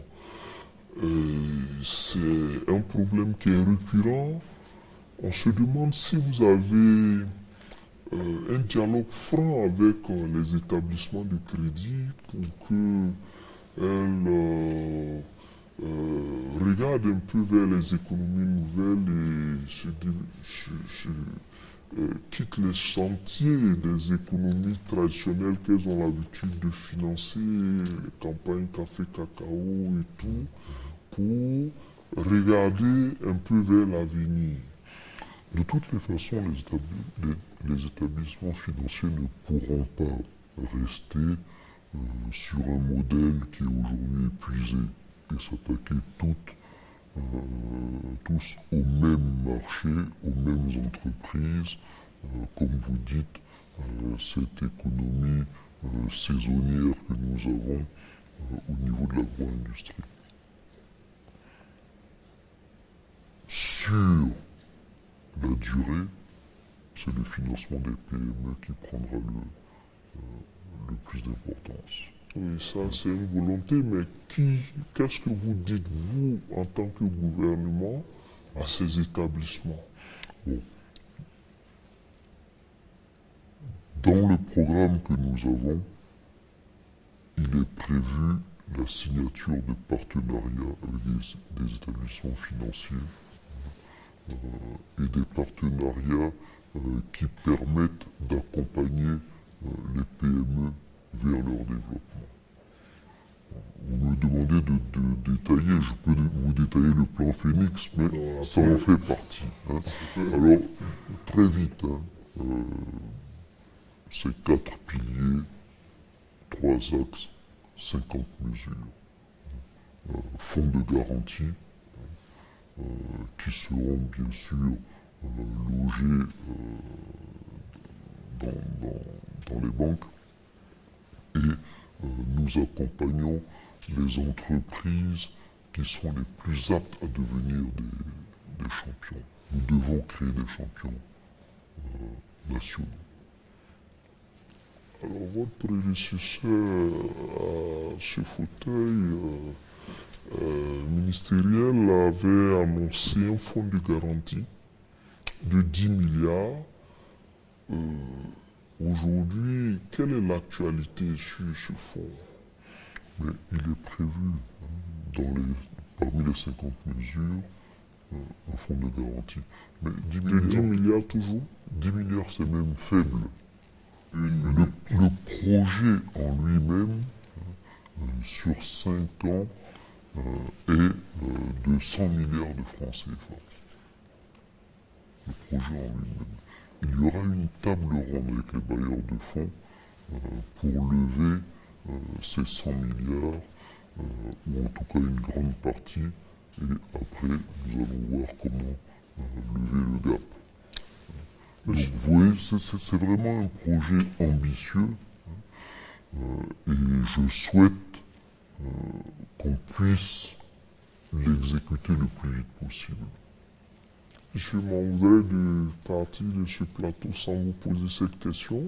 C'est un problème qui est récurrent. On se demande si vous avez un dialogue franc avec les établissements de crédit pour qu'elles regarde un peu vers les économies nouvelles et quitte les chantiers des économies traditionnelles qu'elles ont l'habitude de financer, les campagnes café, cacao et tout, pour regarder un peu vers l'avenir. De toutes les façons, les établissements financiers ne pourront pas rester sur un modèle qui est aujourd'hui épuisé et s'attaquer tous au même marché, aux mêmes entreprises, comme vous dites, cette économie saisonnière que nous avons au niveau de l'agro-industrie. Sur la durée, c'est le financement des PME qui prendra le plus d'importance. Oui, ça c'est une volonté, mais qu'est-ce que vous dites, vous, en tant que gouvernement, à ces établissements? Bon. Dans le programme que nous avons, il est prévu la signature de partenariats avec des établissements financiers et des partenariats qui permettent d'accompagner les PME vers leur développement. Vous me demandez de détailler, je peux vous détailler le plan Phoenix, mais ça en fait partie. Hein. Alors, très vite, c'est 4 piliers, 3 axes, 50 mesures. Fonds de garantie, qui seront bien sûr logés dans les banques, et nous accompagnons les entreprises qui sont les plus aptes à devenir des champions. Nous devons créer des champions nationaux. Alors votre prédécesseur à ce fauteuil ministériel avait annoncé un fonds de garantie de 10 milliards. Aujourd'hui, quelle est l'actualité sur ce fonds? Mais il est prévu parmi les 50 mesures un fonds de garantie. Mais 10 milliards toujours? 10 milliards, c'est même faible. Le projet en lui-même, sur 5 ans, est de 100 milliards de francs CFA. Le projet en lui-même. Il y aura une table ronde avec les bailleurs de fonds pour lever ces 100 milliards, ou en tout cas une grande partie, et après nous allons voir comment lever le gap. Donc vous voyez, c'est vraiment un projet ambitieux, et je souhaite qu'on puisse l'exécuter le plus vite possible. Je m'en voudrais de partir de ce plateau sans vous poser cette question.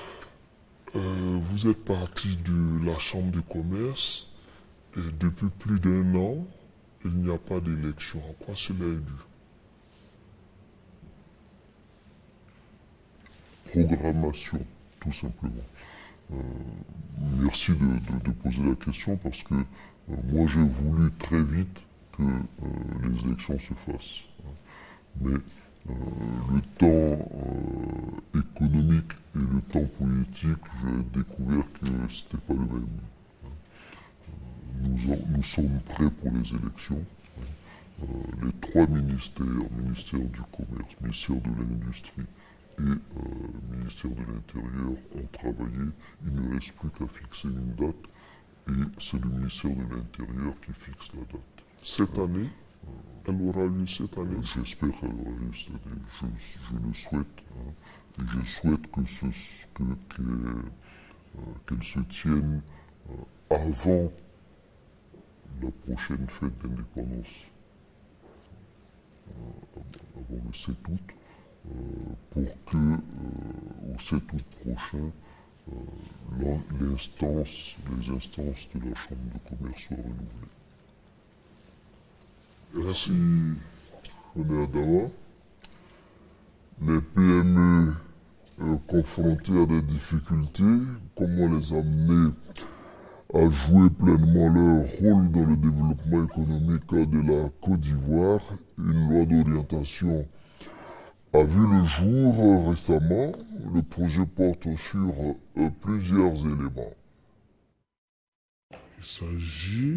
Vous êtes parti de la Chambre de commerce et depuis plus d'1 an, il n'y a pas d'élection. À quoi cela est dû? Programmation, tout simplement. Merci de poser la question parce que moi j'ai voulu très vite que les élections se fassent. Mais le temps économique et le temps politique, j'ai découvert que c'était pas le même. Nous sommes prêts pour les élections. Les 3 ministères, ministère du Commerce, ministère de l'Industrie et ministère de l'Intérieur ont travaillé. Il ne reste plus qu'à fixer une date et c'est le ministère de l'Intérieur qui fixe la date. Cette année? Elle aura lieu cette année? J'espère qu'elle aura lieu cette année. Je le souhaite. Et je souhaite qu'elle se tienne avant la prochaine fête d'indépendance, avant le 7 août, pour que au 7 août prochain, les instances de la Chambre de commerce soient renouvelées. Merci, René Adawa. Les PME confrontées à des difficultés, comment les amener à jouer pleinement leur rôle dans le développement économique de la Côte d'Ivoire. Une loi d'orientation a vu le jour récemment. Le projet porte sur plusieurs éléments. Il s'agit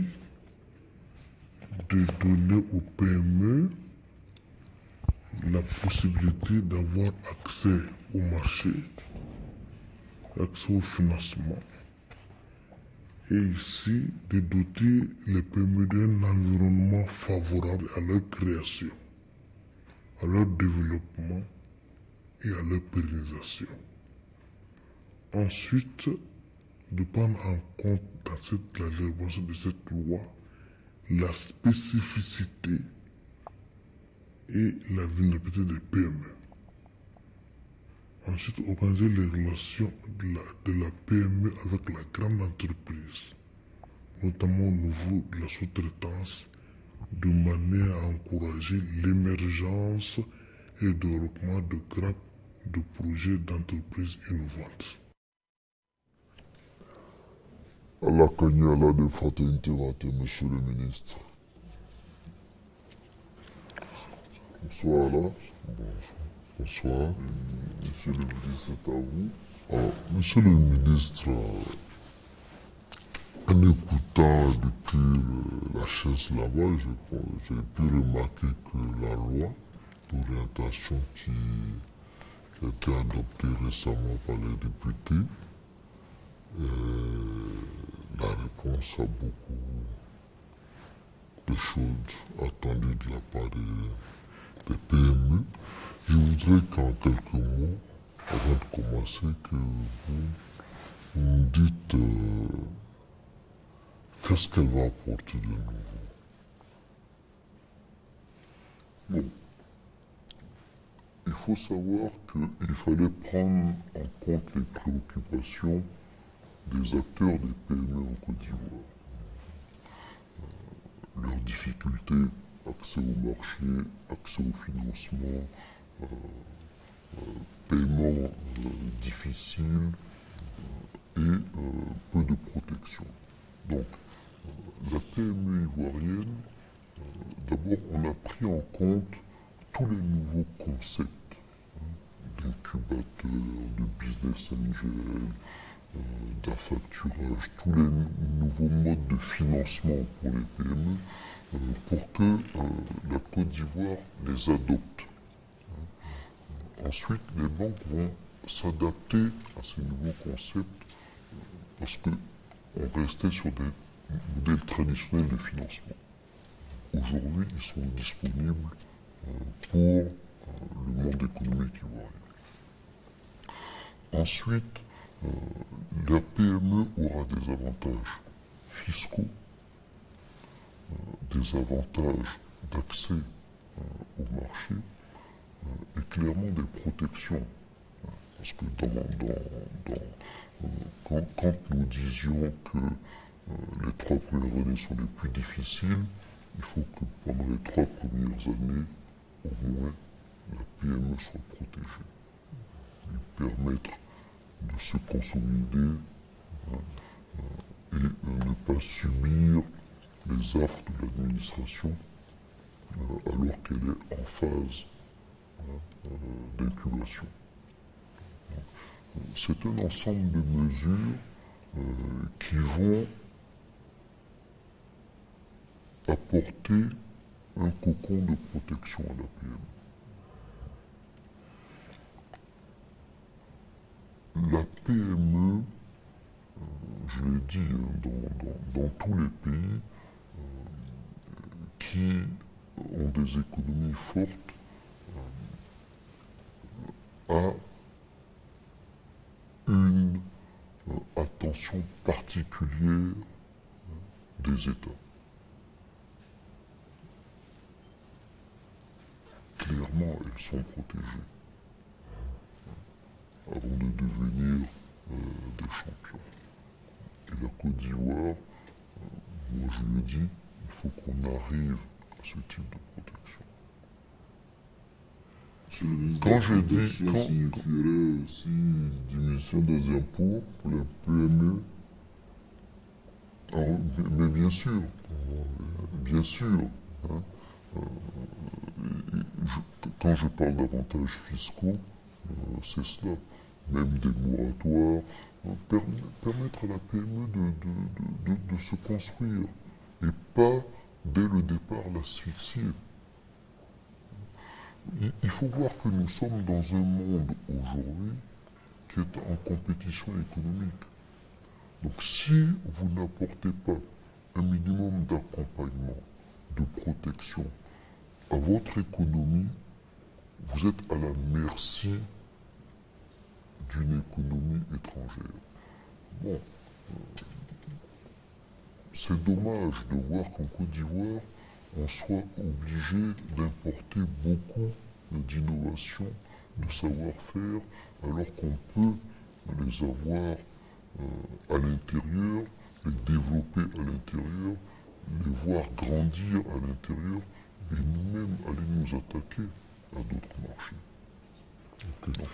de donner aux PME la possibilité d'avoir accès au marché, accès au financement, et ici de doter les PME d'un environnement favorable à leur création, à leur développement et à leur pérennisation. Ensuite, de prendre en compte dans l'élaboration de cette loi la spécificité et la vulnérabilité des PME. Ensuite, organiser les relations de la PME avec la grande entreprise, notamment au niveau de la sous-traitance, de manière à encourager l'émergence et le développement de projets d'entreprises innovantes. Allah Kanyala de Fatah Monsieur le ministre. Bonsoir là. Bonsoir. Monsieur le ministre, c'est à vous. Monsieur le ministre, en écoutant depuis la chaise là-bas, j'ai pu remarquer que la loi d'orientation qui a été adoptée récemment par les députés, la réponse à beaucoup de choses attendues de la part des PME. Je voudrais qu'en quelques mots, avant de commencer, que vous me dites qu'est-ce qu'elle va apporter de nouveau. Bon, il faut savoir qu'il fallait prendre en compte les préoccupations des acteurs des PME en Côte d'Ivoire. Leurs difficultés, accès au marché, accès au financement, paiement difficile et peu de protection. Donc, la PME ivoirienne, d'abord, on a pris en compte tous les nouveaux concepts d'incubateurs, de business angel, d'affacturage, tous les nouveaux modes de financement pour les PME, pour que la Côte d'Ivoire les adopte. Ensuite, les banques vont s'adapter à ces nouveaux concepts parce qu'on restait sur des modèles traditionnels de financement. Aujourd'hui, ils sont disponibles pour le monde économique ivoirien. Ensuite, la PME aura des avantages fiscaux, des avantages d'accès au marché et clairement des protections. Parce que quand nous disions que les 3 premières années sont les plus difficiles, il faut que pendant les 3 premières années, au moins, la PME soit protégée. Lui permettre de se consolider et ne pas subir les affres de l'administration alors qu'elle est en phase d'incubation. C'est un ensemble de mesures qui vont apporter un cocon de protection à la PME. La PME, je l'ai dit, dans tous les pays qui ont des économies fortes, a une attention particulière des États. Clairement, elles sont protégées avant de devenir des champions. Et la Côte d'Ivoire, moi je le dis, il faut qu'on arrive à ce type de protection. Quand je dis signifierait aussi une diminution des impôts pour les PME. Mais bien sûr, bien sûr. Hein, quand je parle d'avantages fiscaux, c'est cela. Même des moratoires, permettre à la PME de se construire et pas dès le départ l'asphyxier. Il faut voir que nous sommes dans un monde aujourd'hui qui est en compétition économique. Donc si vous n'apportez pas un minimum d'accompagnement, de protection à votre économie, vous êtes à la merci d'une économie étrangère. Bon, c'est dommage de voir qu'en Côte d'Ivoire, on soit obligé d'importer beaucoup d'innovations, de savoir-faire, alors qu'on peut les avoir à l'intérieur, les développer à l'intérieur, les voir grandir à l'intérieur et nous-mêmes aller nous attaquer à d'autres marchés. Okay.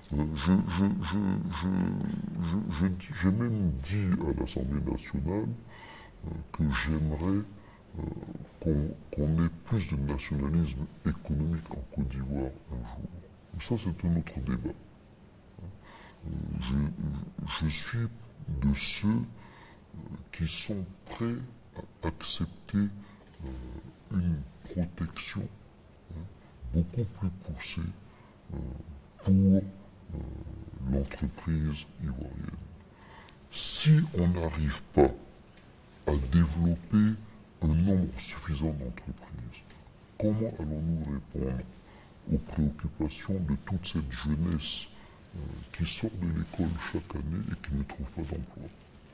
J'ai même dit à l'Assemblée nationale que j'aimerais qu'on ait plus de nationalisme économique en Côte d'Ivoire un jour. Mais ça, c'est un autre débat. Je suis de ceux qui sont prêts à accepter une protection beaucoup plus poussée pour l'entreprise ivoirienne. Si on n'arrive pas à développer un nombre suffisant d'entreprises, comment allons-nous répondre aux préoccupations de toute cette jeunesse qui sort de l'école chaque année et qui ne trouve pas d'emploi?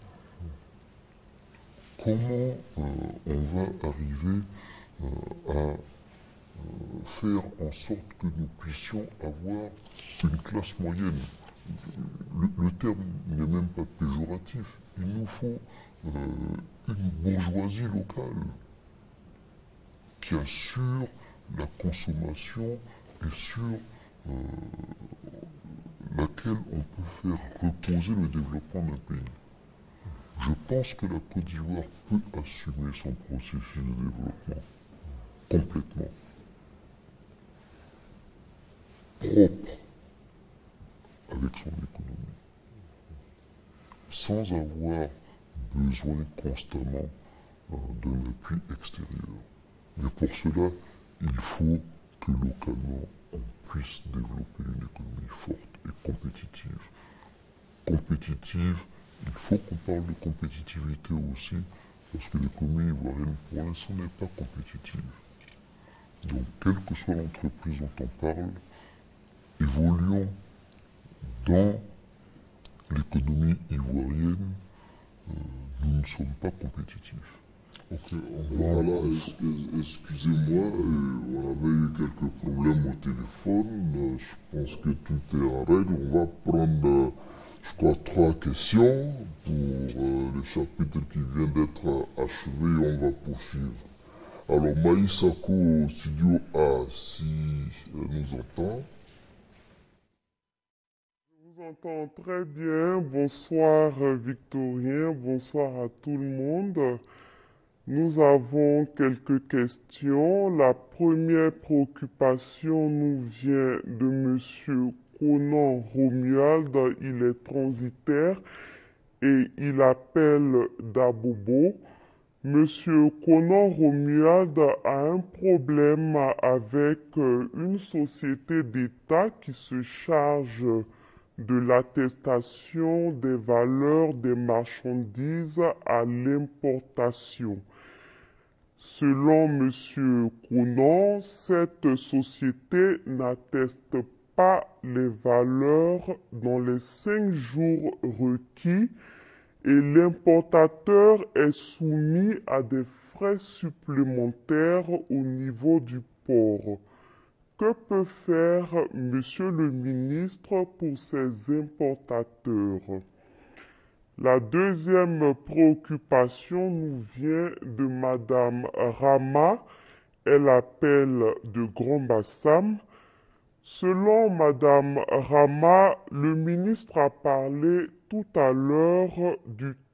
Comment on va arriver à faire en sorte que nous puissions avoir une classe moyenne? Le terme n'est même pas péjoratif. Il nous faut une bourgeoisie locale qui assure la consommation et sur laquelle on peut faire reposer le développement d'un pays. Je pense que la Côte d'Ivoire peut assumer son processus de développement complètement propre avec son économie, sans avoir besoin constamment d'un appui extérieur. Mais pour cela, il faut que localement, on puisse développer une économie forte et compétitive. Compétitive, il faut qu'on parle de compétitivité aussi, parce que l'économie ivoirienne, pour l'instant, n'est pas compétitive. Donc, quelle que soit l'entreprise dont on parle, évoluons dans l'économie ivoirienne, nous ne sommes pas compétitifs. Ok, Voilà, excusez-moi, on avait eu quelques problèmes au téléphone, je pense que tout est en règle. On va prendre, je crois, 3 questions pour le chapitre qui vient d'être achevé et on va poursuivre. Alors, Maïsako au studio A, si nous entend. je vous entends très bien. Bonsoir Victorien, bonsoir à tout le monde. Nous avons quelques questions. La première préoccupation nous vient de Monsieur Conan Romuald. Il est transitaire et il appelle d'Abobo. Monsieur Conan Romuald a un problème avec une société d'État qui se charge de l'attestation des valeurs des marchandises à l'importation. Selon M. Conan, cette société n'atteste pas les valeurs dans les 5 jours requis et l'importateur est soumis à des frais supplémentaires au niveau du port. Que peut faire Monsieur le ministre pour ces importateurs? La deuxième préoccupation nous vient de Madame Rama. Elle appelle de Grand Bassam. Selon Madame Rama, le ministre a parlé tout à l'heure du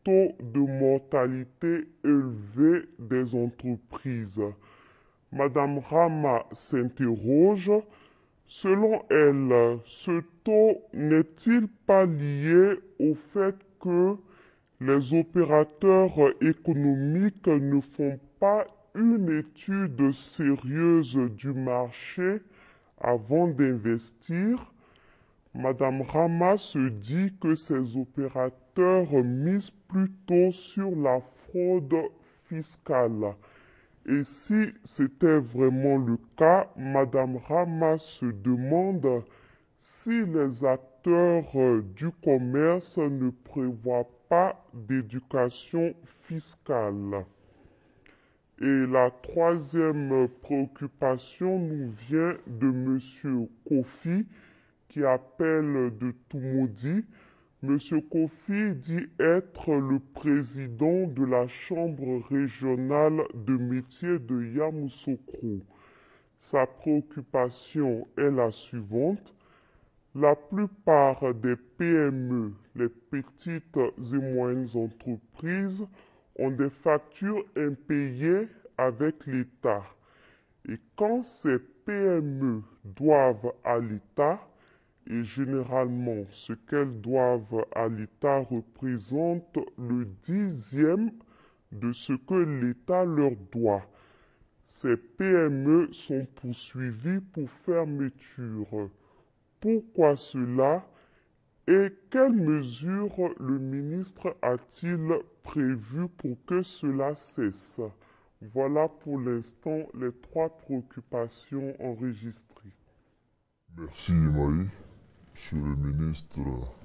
taux de mortalité élevé des entreprises. Madame Rama s'interroge. Selon elle, ce taux n'est-il pas lié au fait que les opérateurs économiques ne font pas une étude sérieuse du marché avant d'investir? Madame Rama se dit que ces opérateurs misent plutôt sur la fraude fiscale. Et si c'était vraiment le cas, Madame Rama se demande si les acteurs du commerce ne prévoient pas d'éducation fiscale. Et la troisième préoccupation nous vient de M. Kofi qui appelle de Toumoudi. M. Kofi dit être le président de la chambre régionale de métiers de Yamoussoukro. Sa préoccupation est la suivante. La plupart des PME, les petites et moyennes entreprises, ont des factures impayées avec l'État. Et quand ces PME doivent à l'État, et généralement ce qu'elles doivent à l'État représente le 10e de ce que l'État leur doit. Ces PME sont poursuivies pour fermeture. Pourquoi cela et quelles mesures le ministre a-t-il prévues pour que cela cesse? Voilà pour l'instant les trois préoccupations enregistrées. Merci Maï. Monsieur le ministre,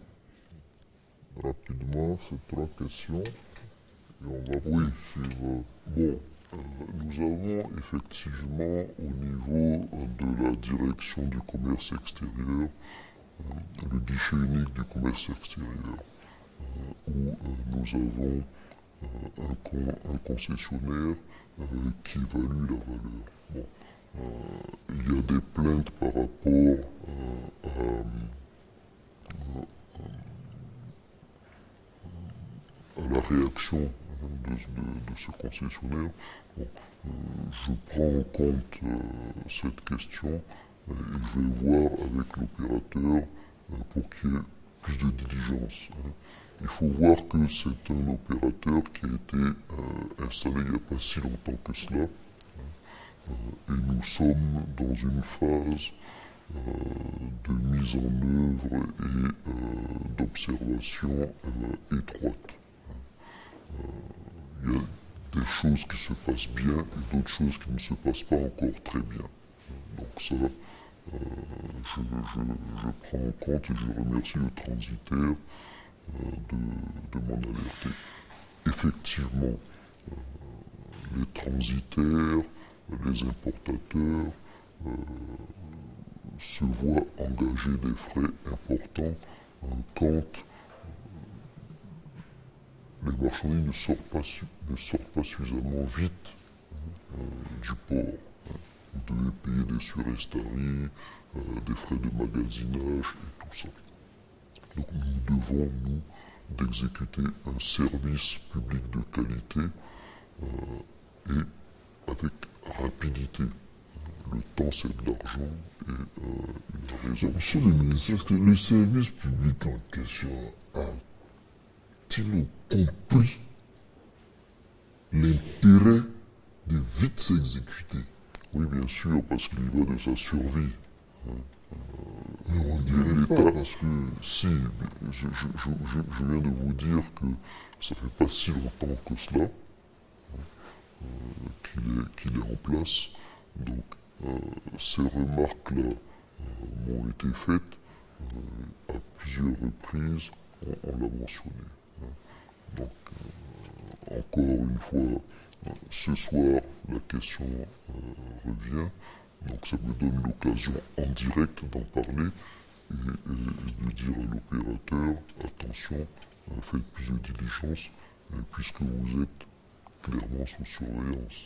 rapidement ces trois questions et on va suivre. Bon, nous avons effectivement au niveau de la direction du commerce extérieur le guichet unique du commerce extérieur où nous avons un concessionnaire qui évalue la valeur. Bon, il y a des plaintes par rapport à la réaction de ce concessionnaire. Bon, je prends en compte cette question et je vais voir avec l'opérateur pour qu'il y ait plus de diligence. Il faut voir que c'est un opérateur qui a été installé il n'y a pas si longtemps que cela. Et nous sommes dans une phase de mise en œuvre et d'observation étroite. Il y a des choses qui se passent bien et d'autres choses qui ne se passent pas encore très bien. Donc ça, je prends en compte et je remercie le transitaire de m'en alerter. Effectivement, les transitaires, les importateurs se voient engager des frais importants quand les marchandises ne sortent pas suffisamment vite du port. Vous devez payer des surestaries, des frais de magasinage et tout ça. Donc nous devons, nous, d'exécuter un service public de qualité et avec rapidité. Le temps, c'est de l'argent et une raison. Monsieur le ministre, est-ce que le service public en question a-t-il compris l'intérêt de vite s'exécuter? Oui, bien sûr, parce qu'il y va de sa survie. Mais on dirait pas, parce que si, je viens de vous dire que ça fait pas si longtemps que cela qu'il est en place. Donc, ces remarques-là m'ont été faites à plusieurs reprises, on l'a mentionné. Donc, encore une fois, ce soir, la question revient. Donc ça me donne l'occasion en direct d'en parler et de dire à l'opérateur, attention, faites plus de diligence puisque vous êtes clairement sous surveillance.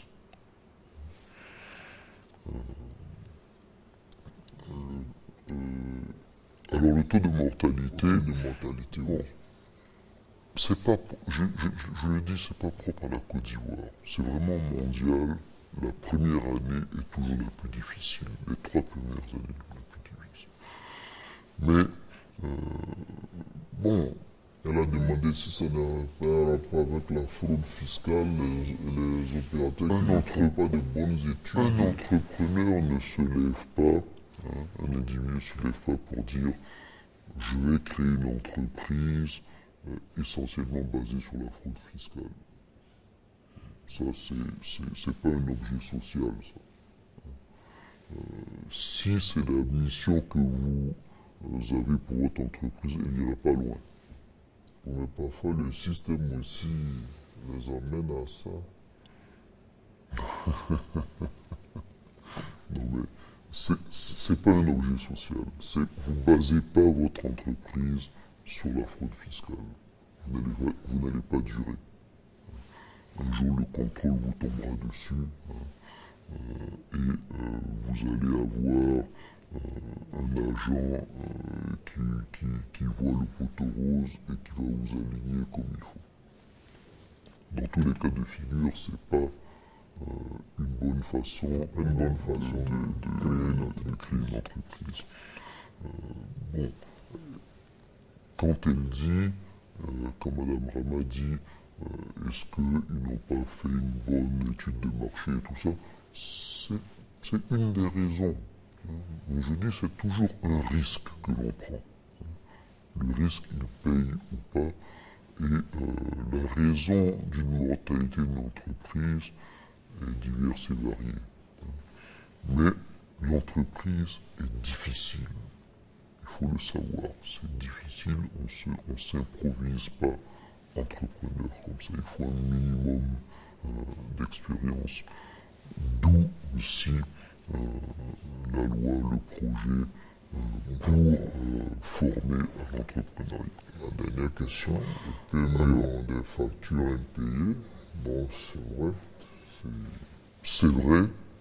Alors le taux de mortalité, bon, c'est pas, je le dis, c'est pas propre à la Côte d'Ivoire. C'est vraiment mondial. La première année est toujours la plus difficile. Les 3 premières années les plus difficiles. Mais, bon, elle a demandé si ça n'a pas un rapport avec la fraude fiscale, les opérateurs qui ne font pas de bonnes études. Un entrepreneur ne se lève pas, hein, un individu ne se lève pas pour dire je vais créer une entreprise essentiellement basée sur la fraude fiscale. Ça, c'est pas un objet social, ça. Si c'est la mission que vous avez pour votre entreprise, elle n'ira pas loin. Mais parfois, le système aussi les amène à ça. Non, mais c'est pas un objet social. Vous basez pas votre entreprise sur la fraude fiscale. Vous n'allez pas durer. Un jour, le contrôle vous tombera dessus, hein, et vous allez avoir un agent qui voit le poteau rose et qui va vous aligner comme il faut. Dans tous les cas de figure, c'est pas une bonne façon de créer une entreprise. Bon, quand elle dit, quand Mme Rama dit, est-ce qu'ils n'ont pas fait une bonne étude de marché et tout ça, c'est une des raisons. Mais je dis, c'est toujours un risque que l'on prend. Le risque, il paye ou pas. Et la raison d'une mortalité d'une entreprise est diverse et variée. Mais l'entreprise est difficile. Il faut le savoir. C'est difficile. On ne s'improvise pas entrepreneur comme ça. Il faut un minimum d'expérience. D'où aussi la loi, le projet pour former à l'entrepreneuriat. La dernière question, les paiements des factures impayées, bon, c'est vrai. C'est vrai,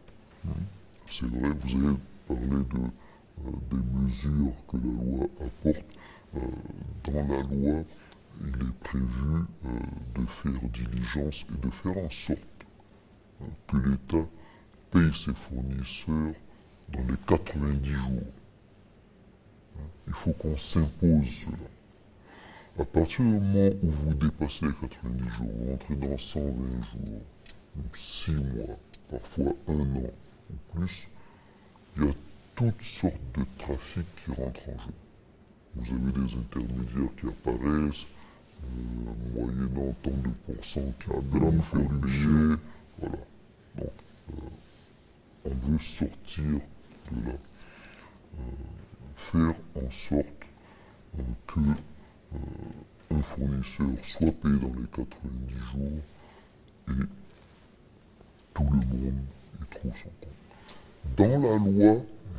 vous avez parlé des mesures que la loi apporte. Dans la loi, il est prévu de faire diligence et de faire en sorte que l'État paye ses fournisseurs dans les 90 jours. Il faut qu'on s'impose cela. À partir du moment où vous dépassez les 90 jours, vous entrez dans 120 jours, 6 mois, parfois 1 an ou plus, il y a toutes sortes de trafics qui rentrent en jeu. Vous avez des intermédiaires qui apparaissent, moyennant tant de pourcents qui viennent faire payer. Voilà. Donc, on veut sortir de là. Faire en sorte que un fournisseur soit payé dans les 90 jours et tout le monde y trouve son compte. Dans la loi,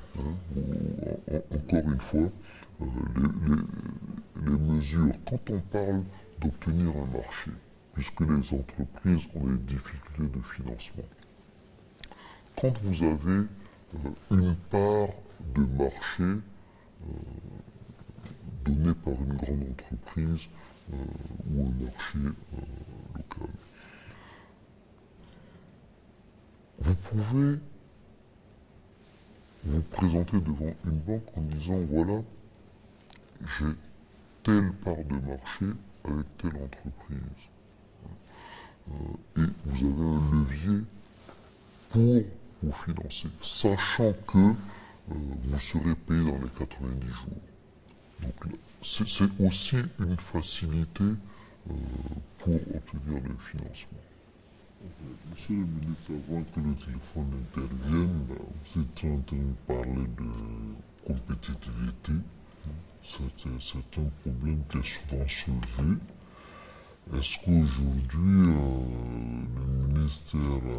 encore une fois, les mesures, quand on parle d'obtenir un marché, puisque les entreprises ont des difficultés de financement, quand vous avez une part de marché donné par une grande entreprise ou un marché local, vous pouvez vous présenter devant une banque en disant voilà, j'ai telle part de marché avec telle entreprise. Et vous avez un levier pour vous financer, sachant que vous serez payé dans les 90 jours. Donc c'est aussi une facilité pour obtenir le financement. Monsieur le ministre, avant que le téléphone intervienne, vous êtes en train de parler de compétitivité. C'est un problème qui est souvent soulevé. Est-ce qu'aujourd'hui, le ministère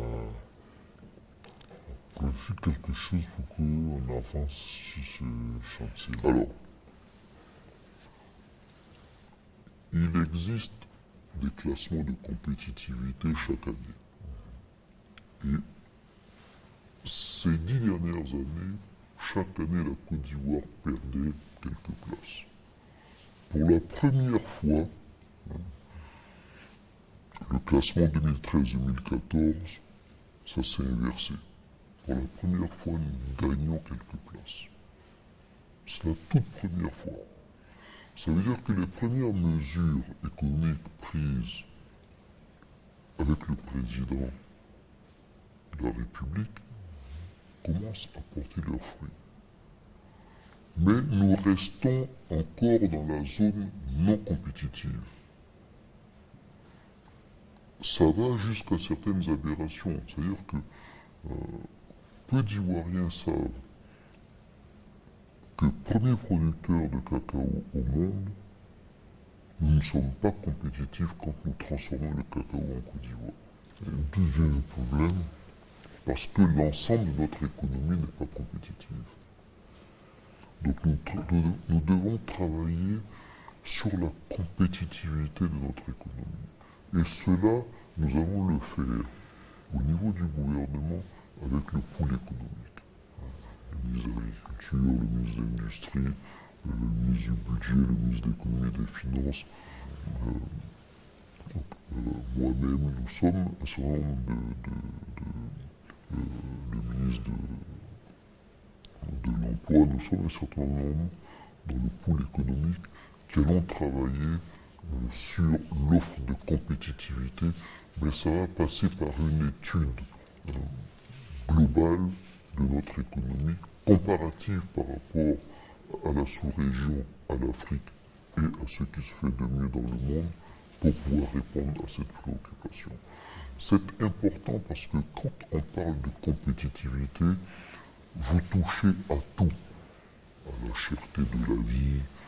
a prévu quelque chose pour qu'on avance sur ce chantier? Alors, il existe des classements de compétitivité chaque année. Et ces 10 dernières années, chaque année, la Côte d'Ivoire perdait quelques places. Pour la première fois, le classement 2013-2014, ça s'est inversé. Pour la première fois, nous gagnons quelques places. C'est la toute première fois. Ça veut dire que les premières mesures économiques prises avec le président de la République commencent à porter leurs fruits. Mais nous restons encore dans la zone non compétitive. Ça va jusqu'à certaines aberrations. C'est-à-dire que peu d'Ivoiriens savent que premier producteur de cacao au monde, nous ne sommes pas compétitifs quand nous transformons le cacao en Côte d'Ivoire. Et d'où vient le problème? Parce que l'ensemble de notre économie n'est pas compétitive. Donc nous devons travailler sur la compétitivité de notre économie. Et cela, nous allons le faire au niveau du gouvernement avec le pôle économique. Le ministre de l'Agriculture, le ministre de l'Industrie, le ministre du Budget, le ministre de l'Économie et des Finances, moi-même, nous sommes un certain nombre le ministre de l'Emploi, nous sommes un certain nombre dans le pôle économique qui allons travailler sur l'offre de compétitivité, mais ça va passer par une étude globale de notre économie, comparative par rapport à la sous-région, à l'Afrique et à ce qui se fait de mieux dans le monde pour pouvoir répondre à cette préoccupation. C'est important parce que quand on parle de compétitivité, vous touchez à tout, à la cherté de la vie,